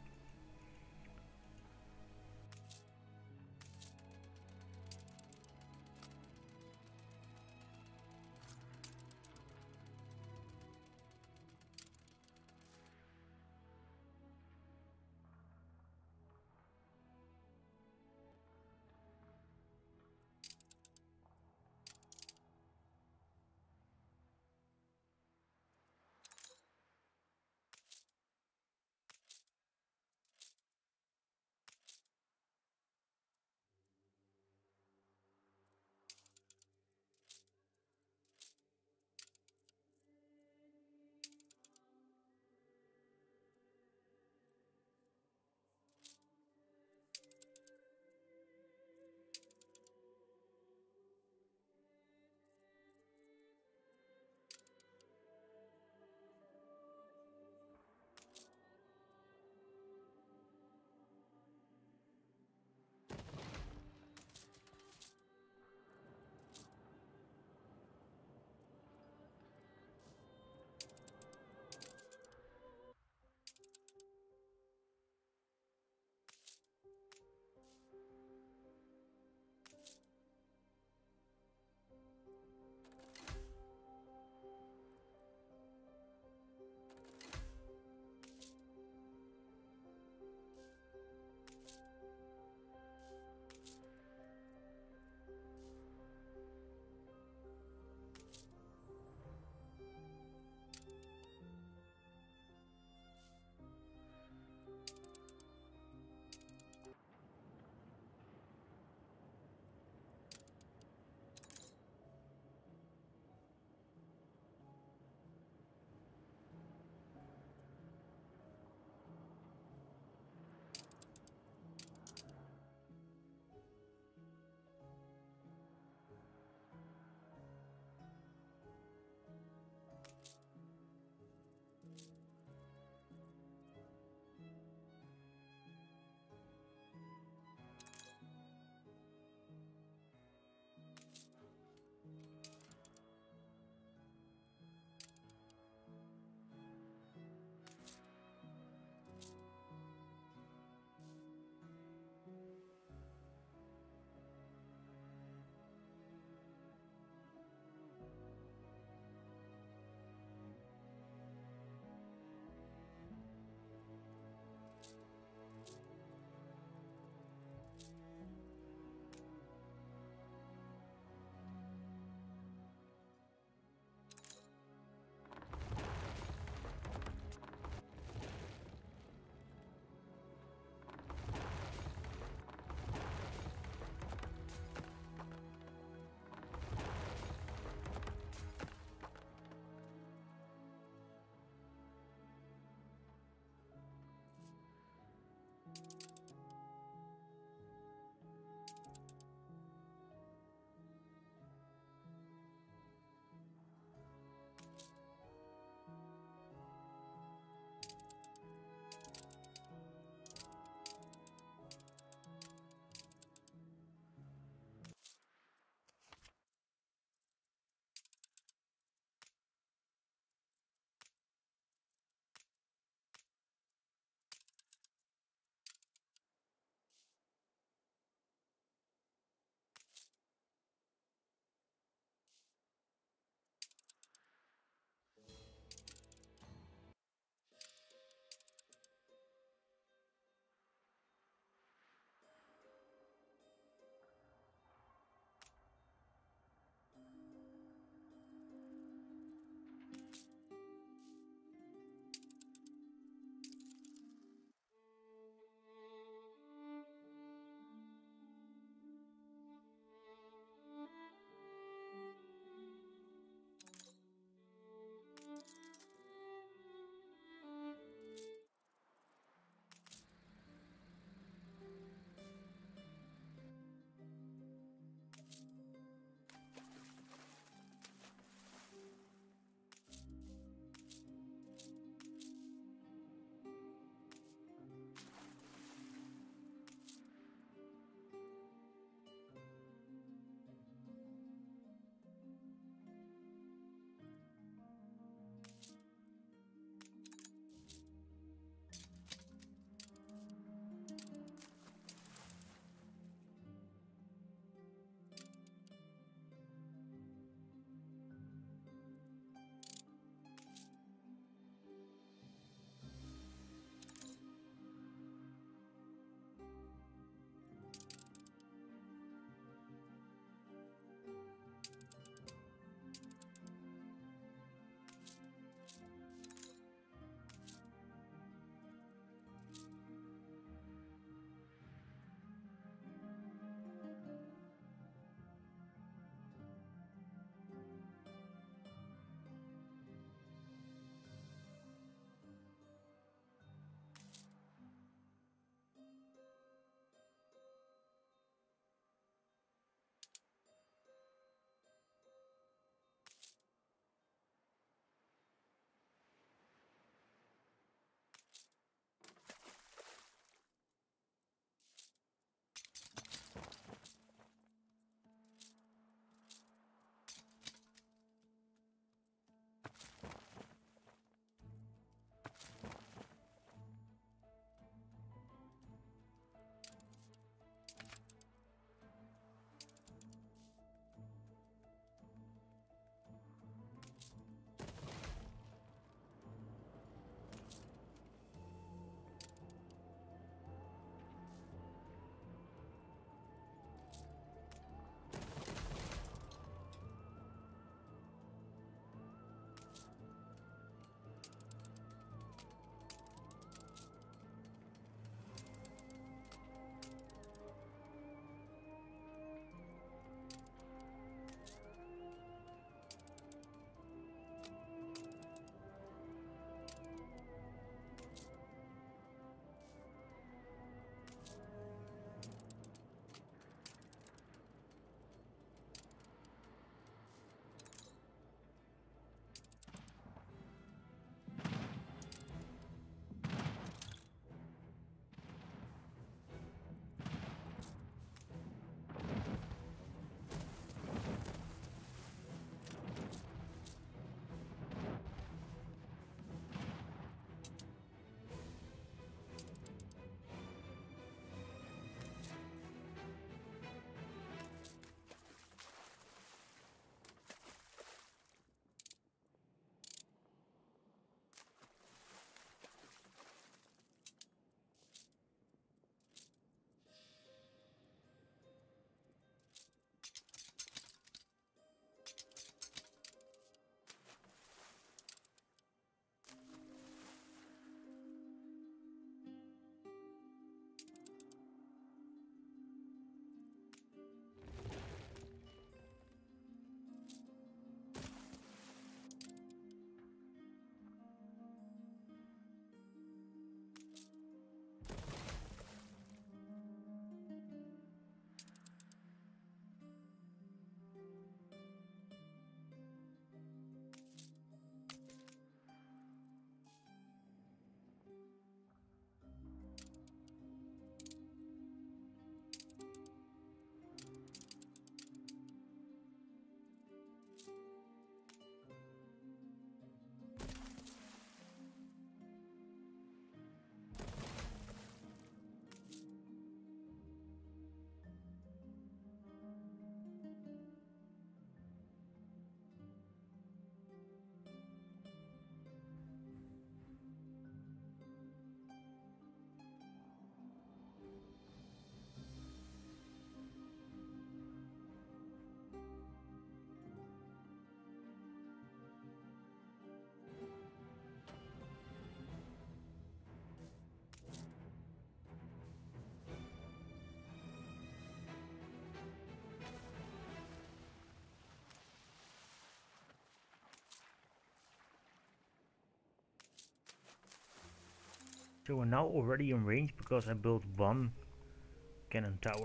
So we're now already in range because I built one cannon tower.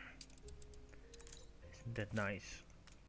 Isn't that nice?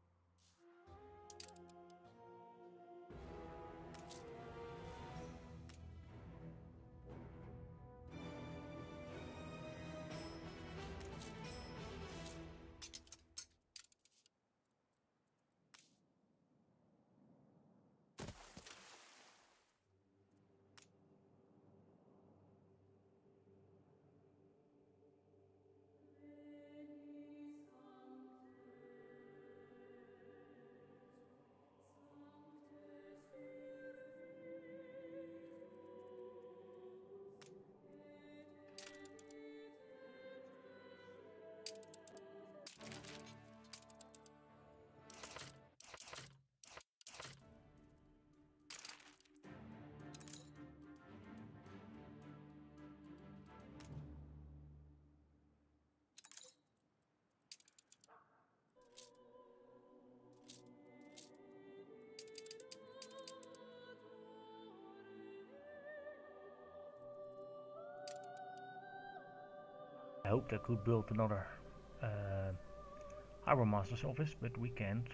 I hoped I could build another uh, Harbor Master's office, but we can't.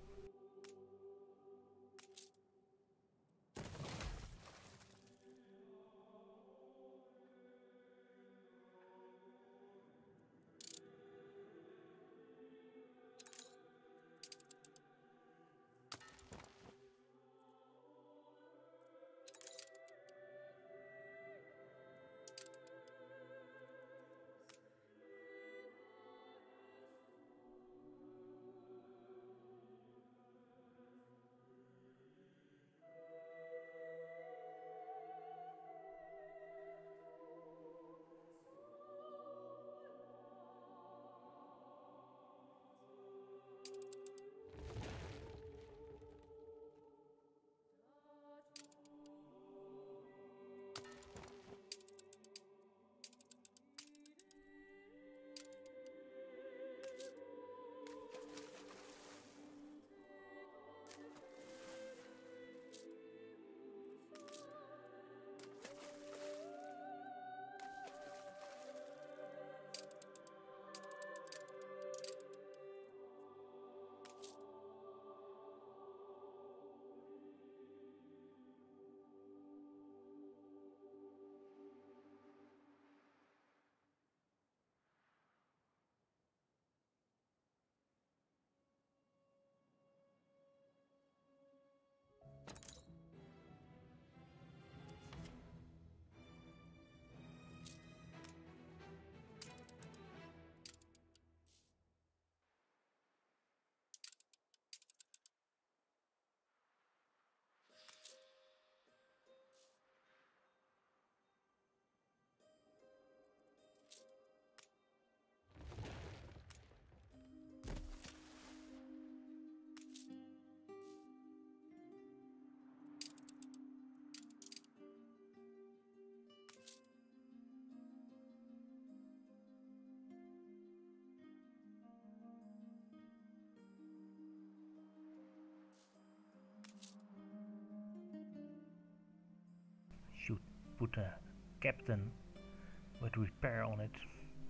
Should put a captain with repair on it.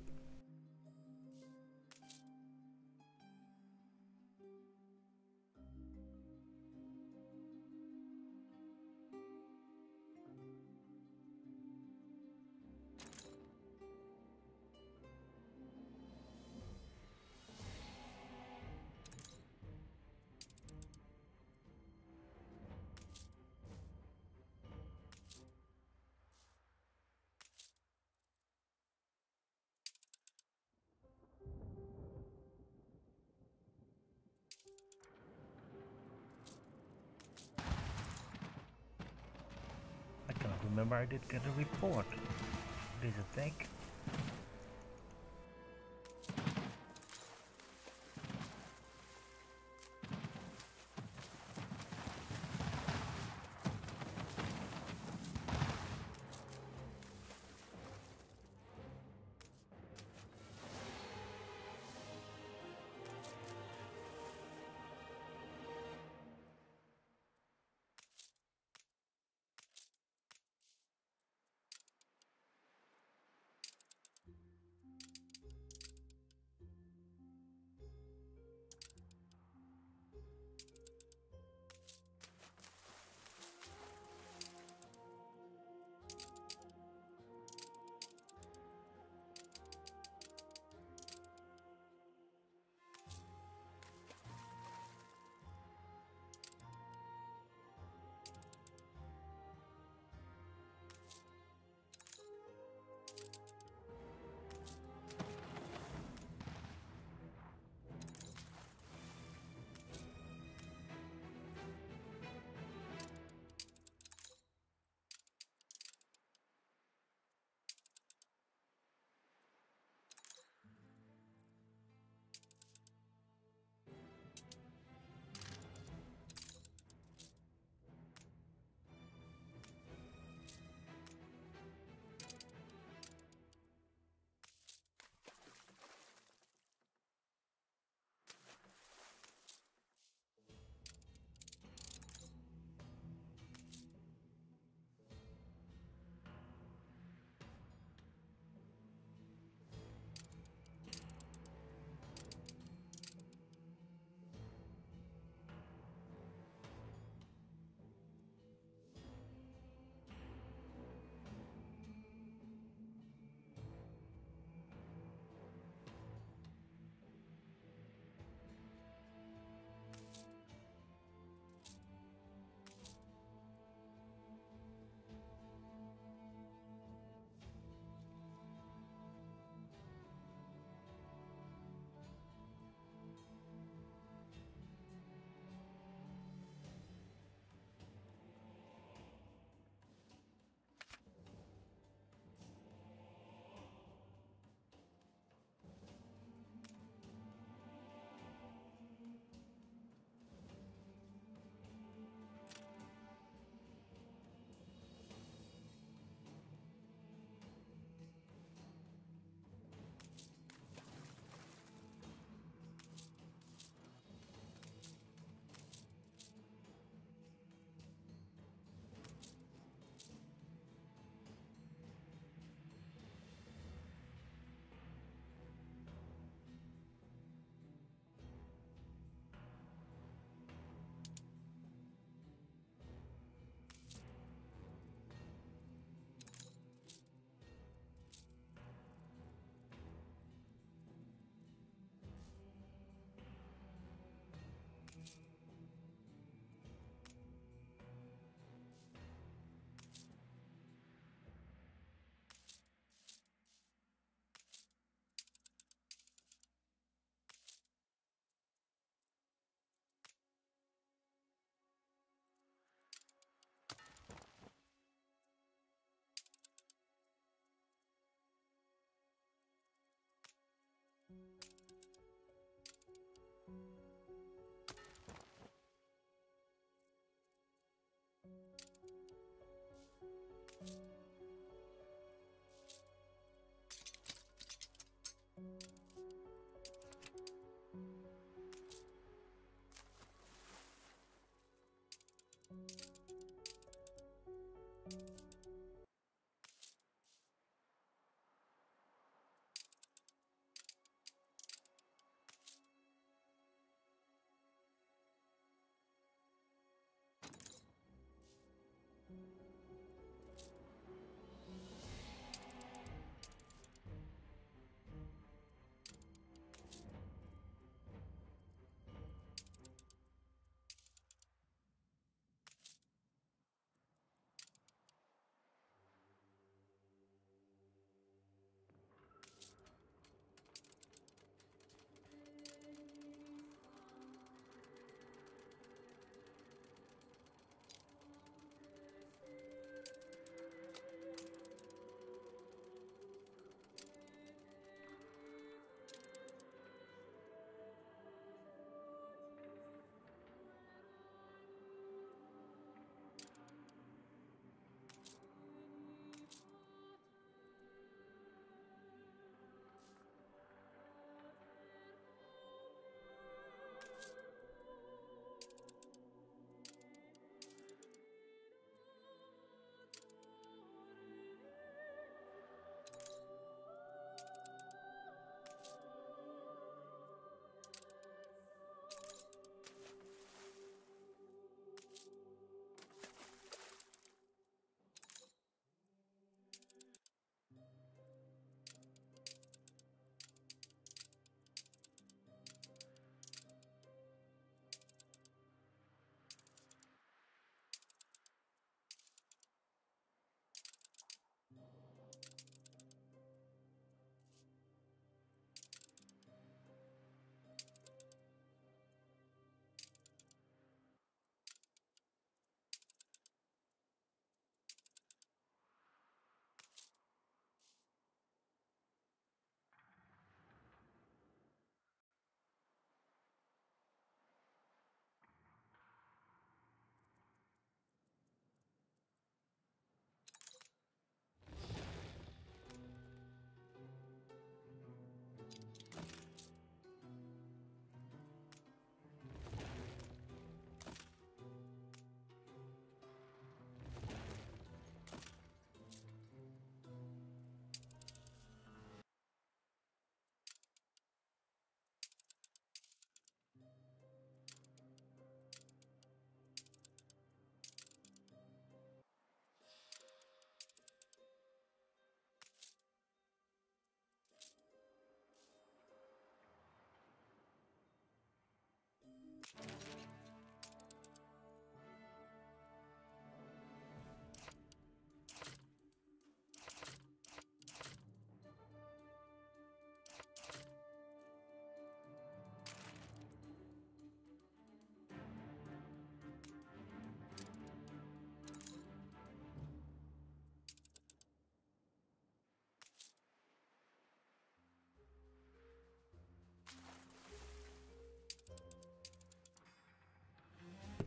I cannot remember I did get a report. This attack.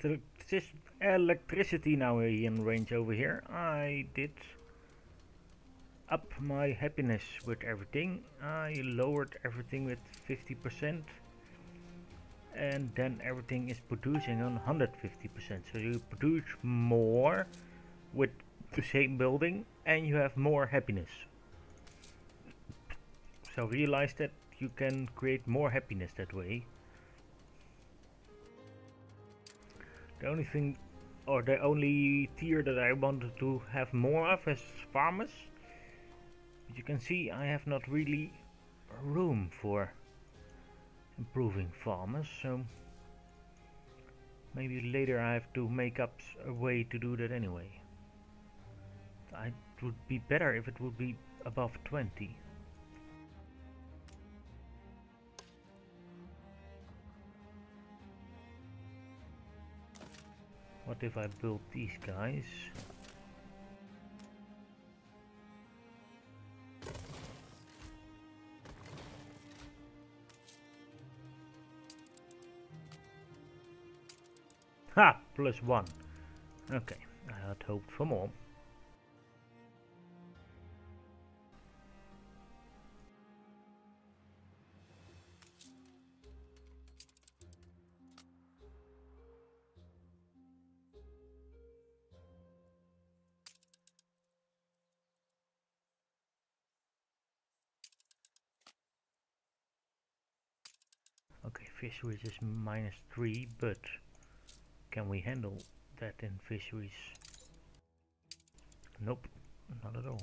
electric electricity now in range over here. I did up my happiness with everything. I lowered everything with fifty percent, and then everything is producing on one hundred fifty percent. So you produce more with the same building and you have more happiness. So realize that you can create more happiness that way. The only thing, or the only tier that I wanted to have more of is farmers. But you can see I have not really room for improving farmers, so maybe later I have to make up a way to do that anyway. It would be better if it would be above twenty. What if I build these guys? Ha! Plus one. Okay, I had hoped for more. Okay, fisheries is minus three, but can we handle that in fisheries? Nope, not at all.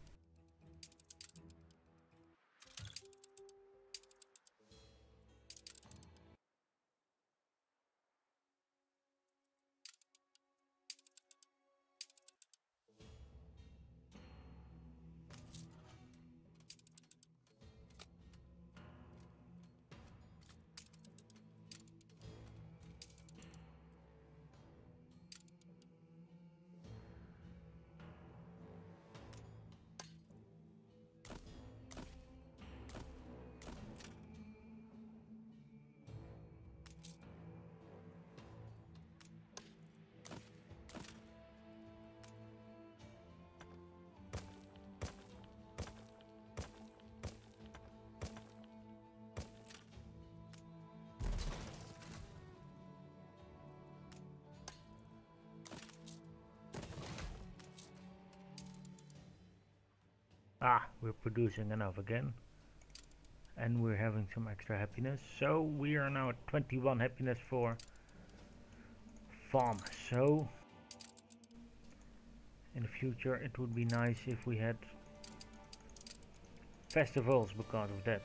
Ah, we're producing enough again. And we're having some extra happiness. So we are now at twenty-one happiness for farmers. So in the future it would be nice if we had festivals because of that.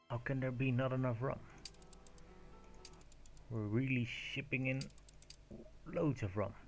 How can there be not enough rum? We're really shipping in loads of rum.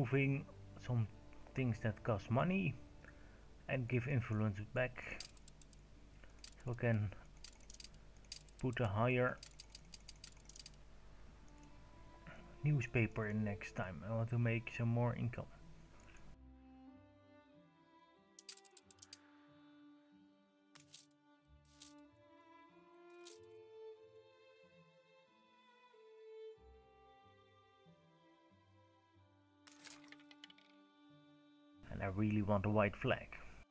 removing some things that cost money and give influence back, so I can put a higher newspaper in next time. I want to make some more income. And I really want a white flag.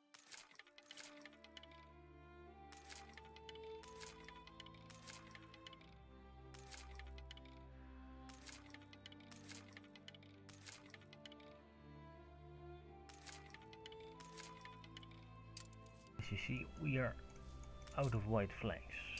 As you see, we are out of white flags.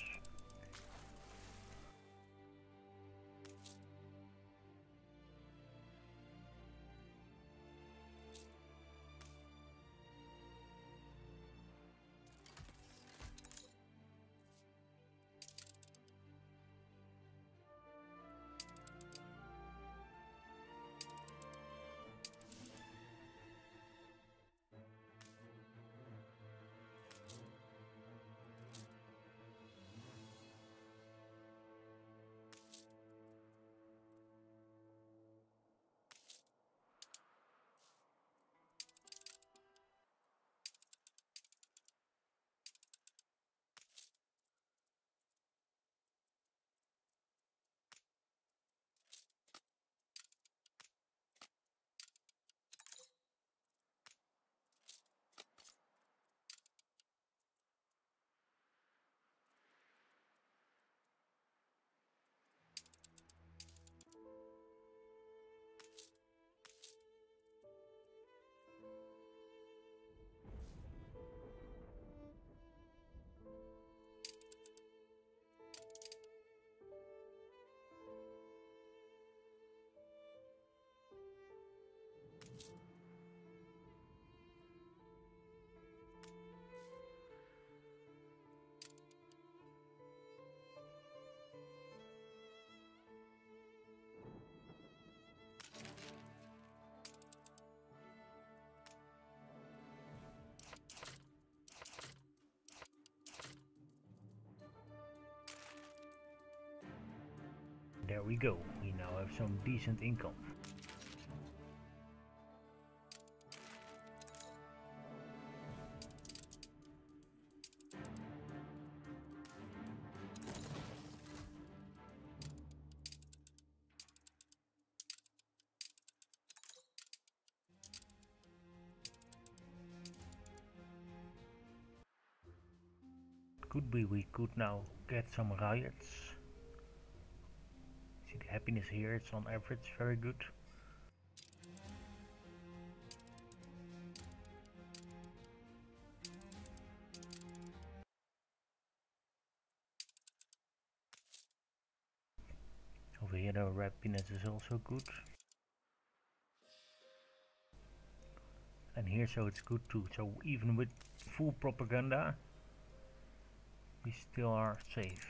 There we go, we now have some decent income. Could be we could now get some riots. See the happiness here, it's on average very good. Over here the happiness is also good. And here so it's good too, so even with full propaganda we still are safe.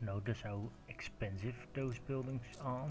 Notice how expensive those buildings are.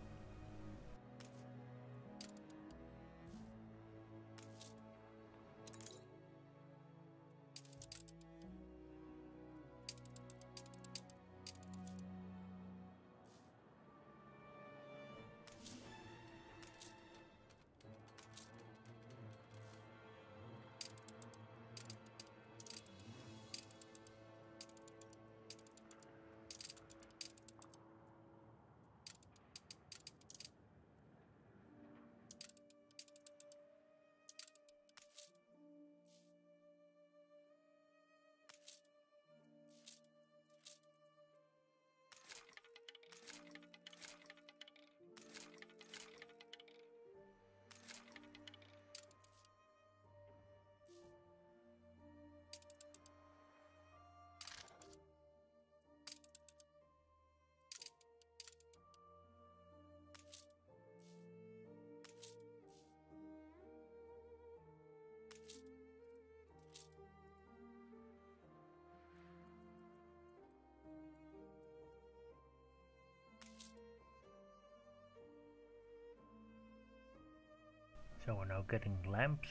So we're now getting lamps.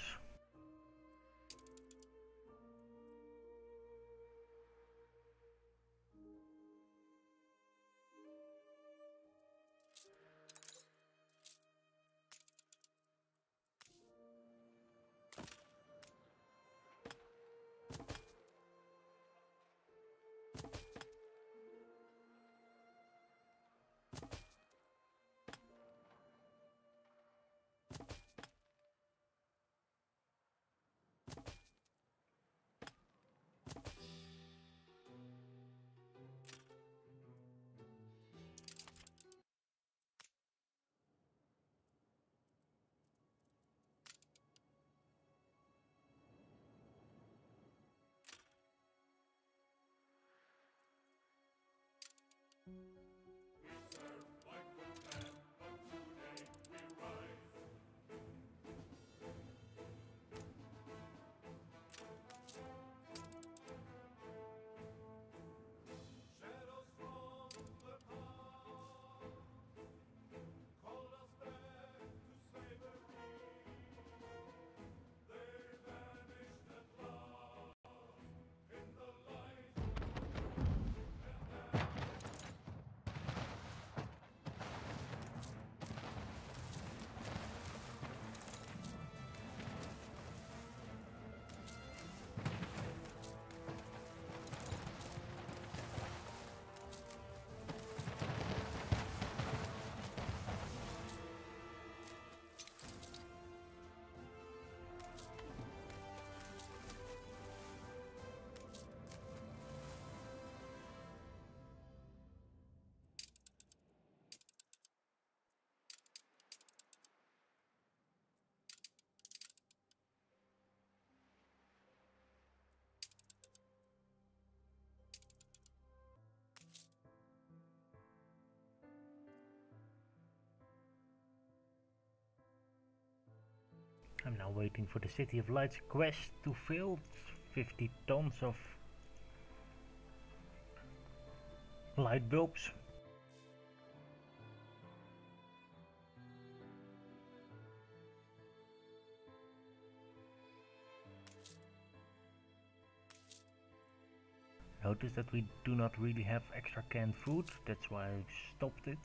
I'm now waiting for the City of Lights quest to fill. fifty tons of light bulbs. Notice that we do not really have extra canned food, that's why I stopped it.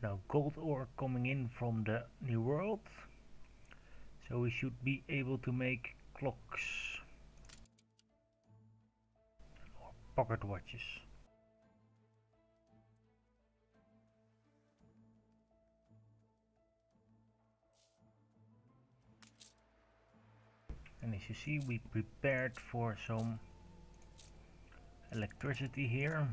now gold ore coming in from the new world, so we should be able to make clocks or pocket watches. And as you see, we prepared for some electricity here.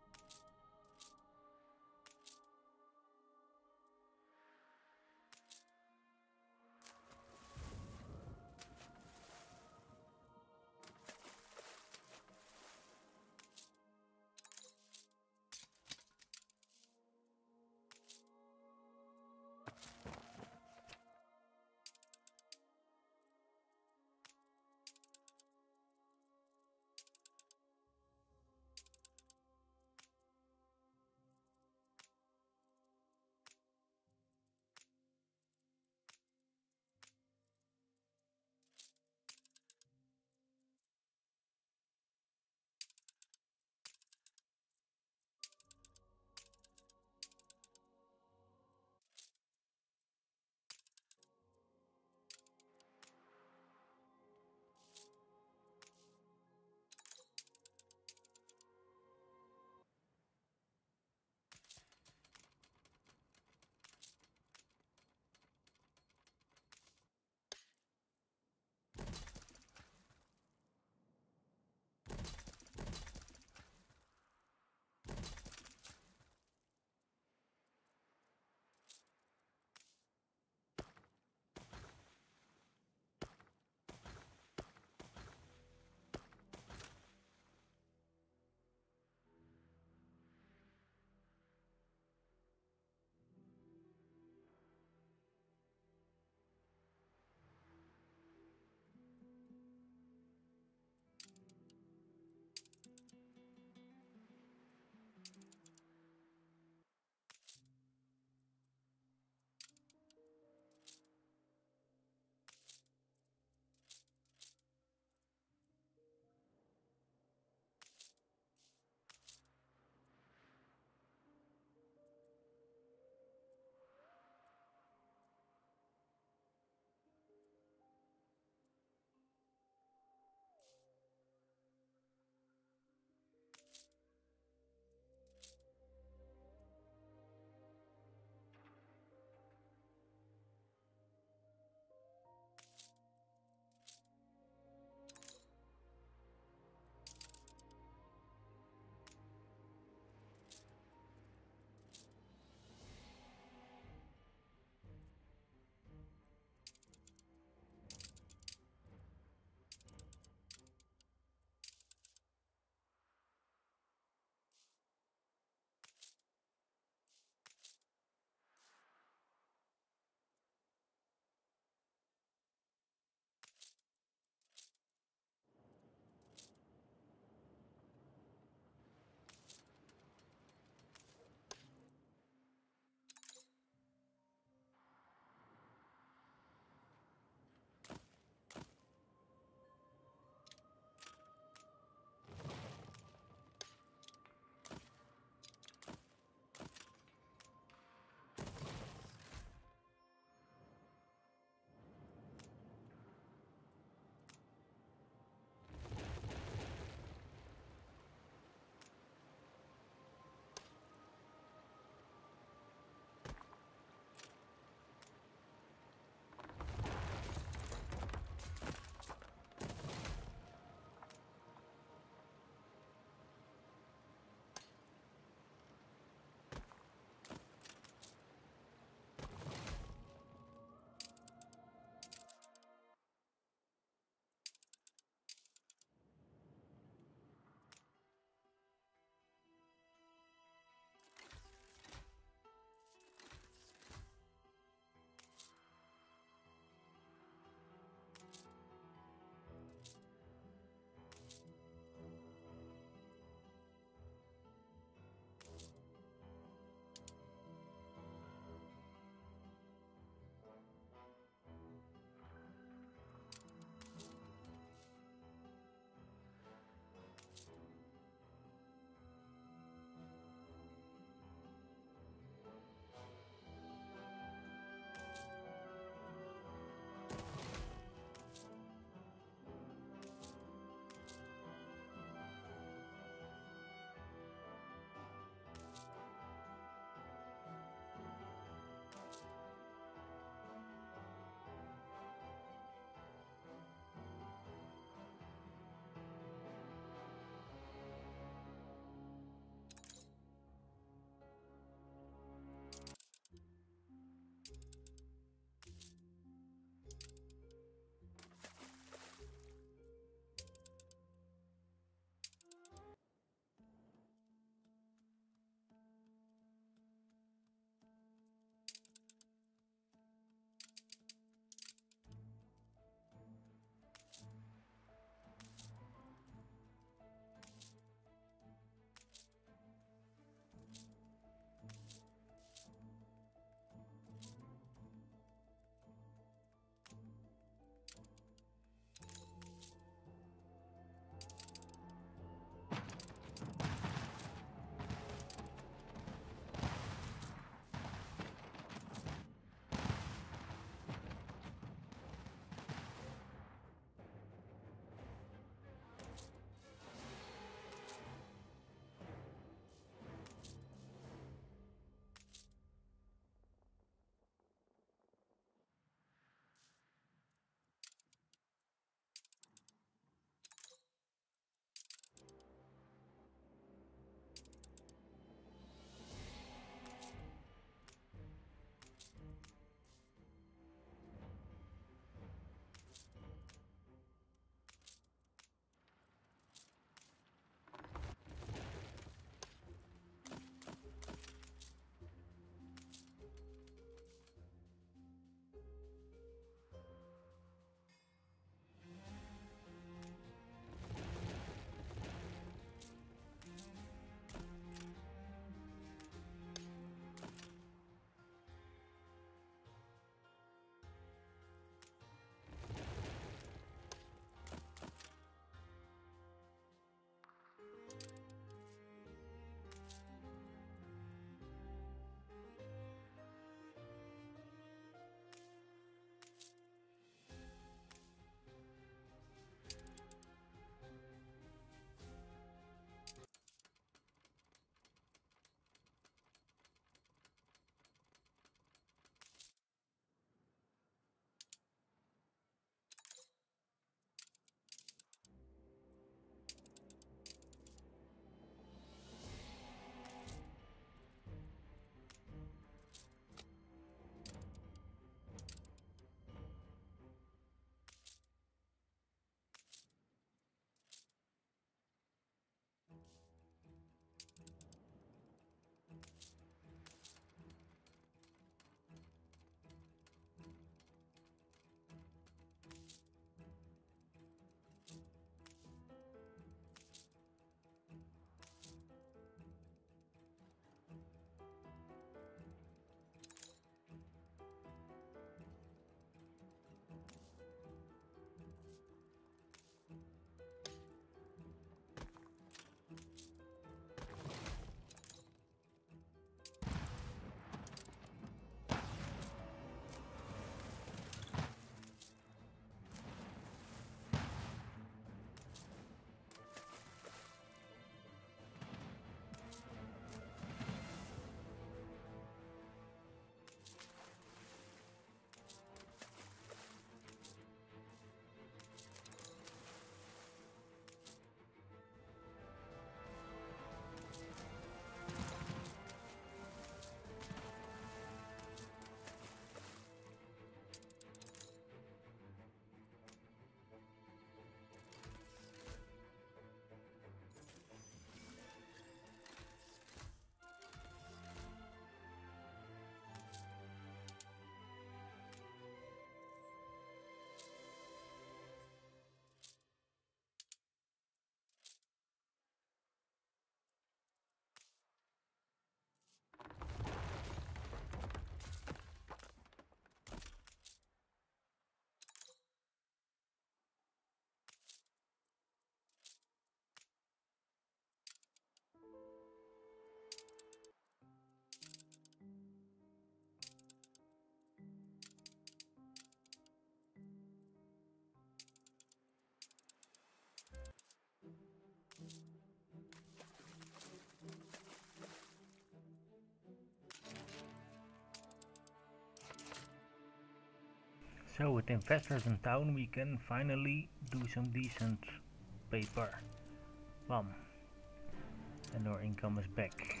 So with investors in town we can finally do some decent paper. Bam. And our income is back.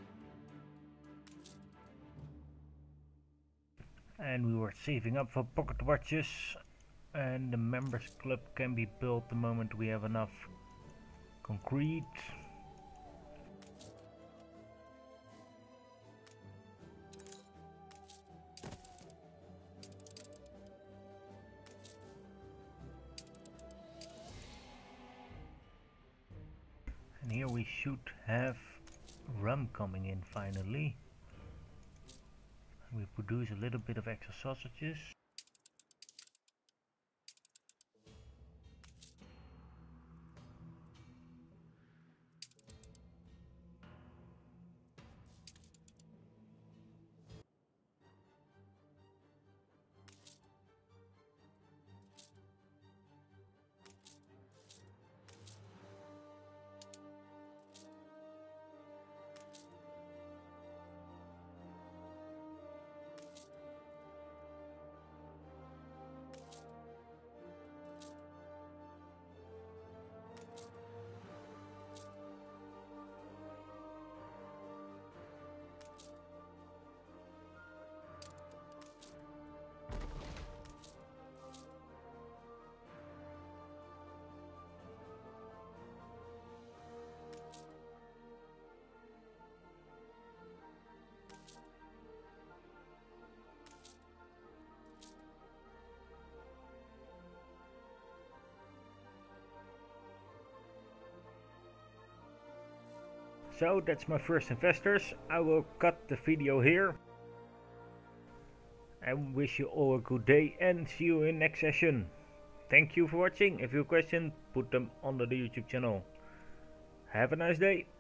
And we were saving up for pocket watches, and the members club can be built the moment we have enough concrete. And here we should have rum coming in finally. We produce a little bit of extra sausages. So that's my first investors. I will cut the video here. I wish you all a good day and see you in next session. Thank you for watching. If you have questions, put them under the YouTube channel. Have a nice day.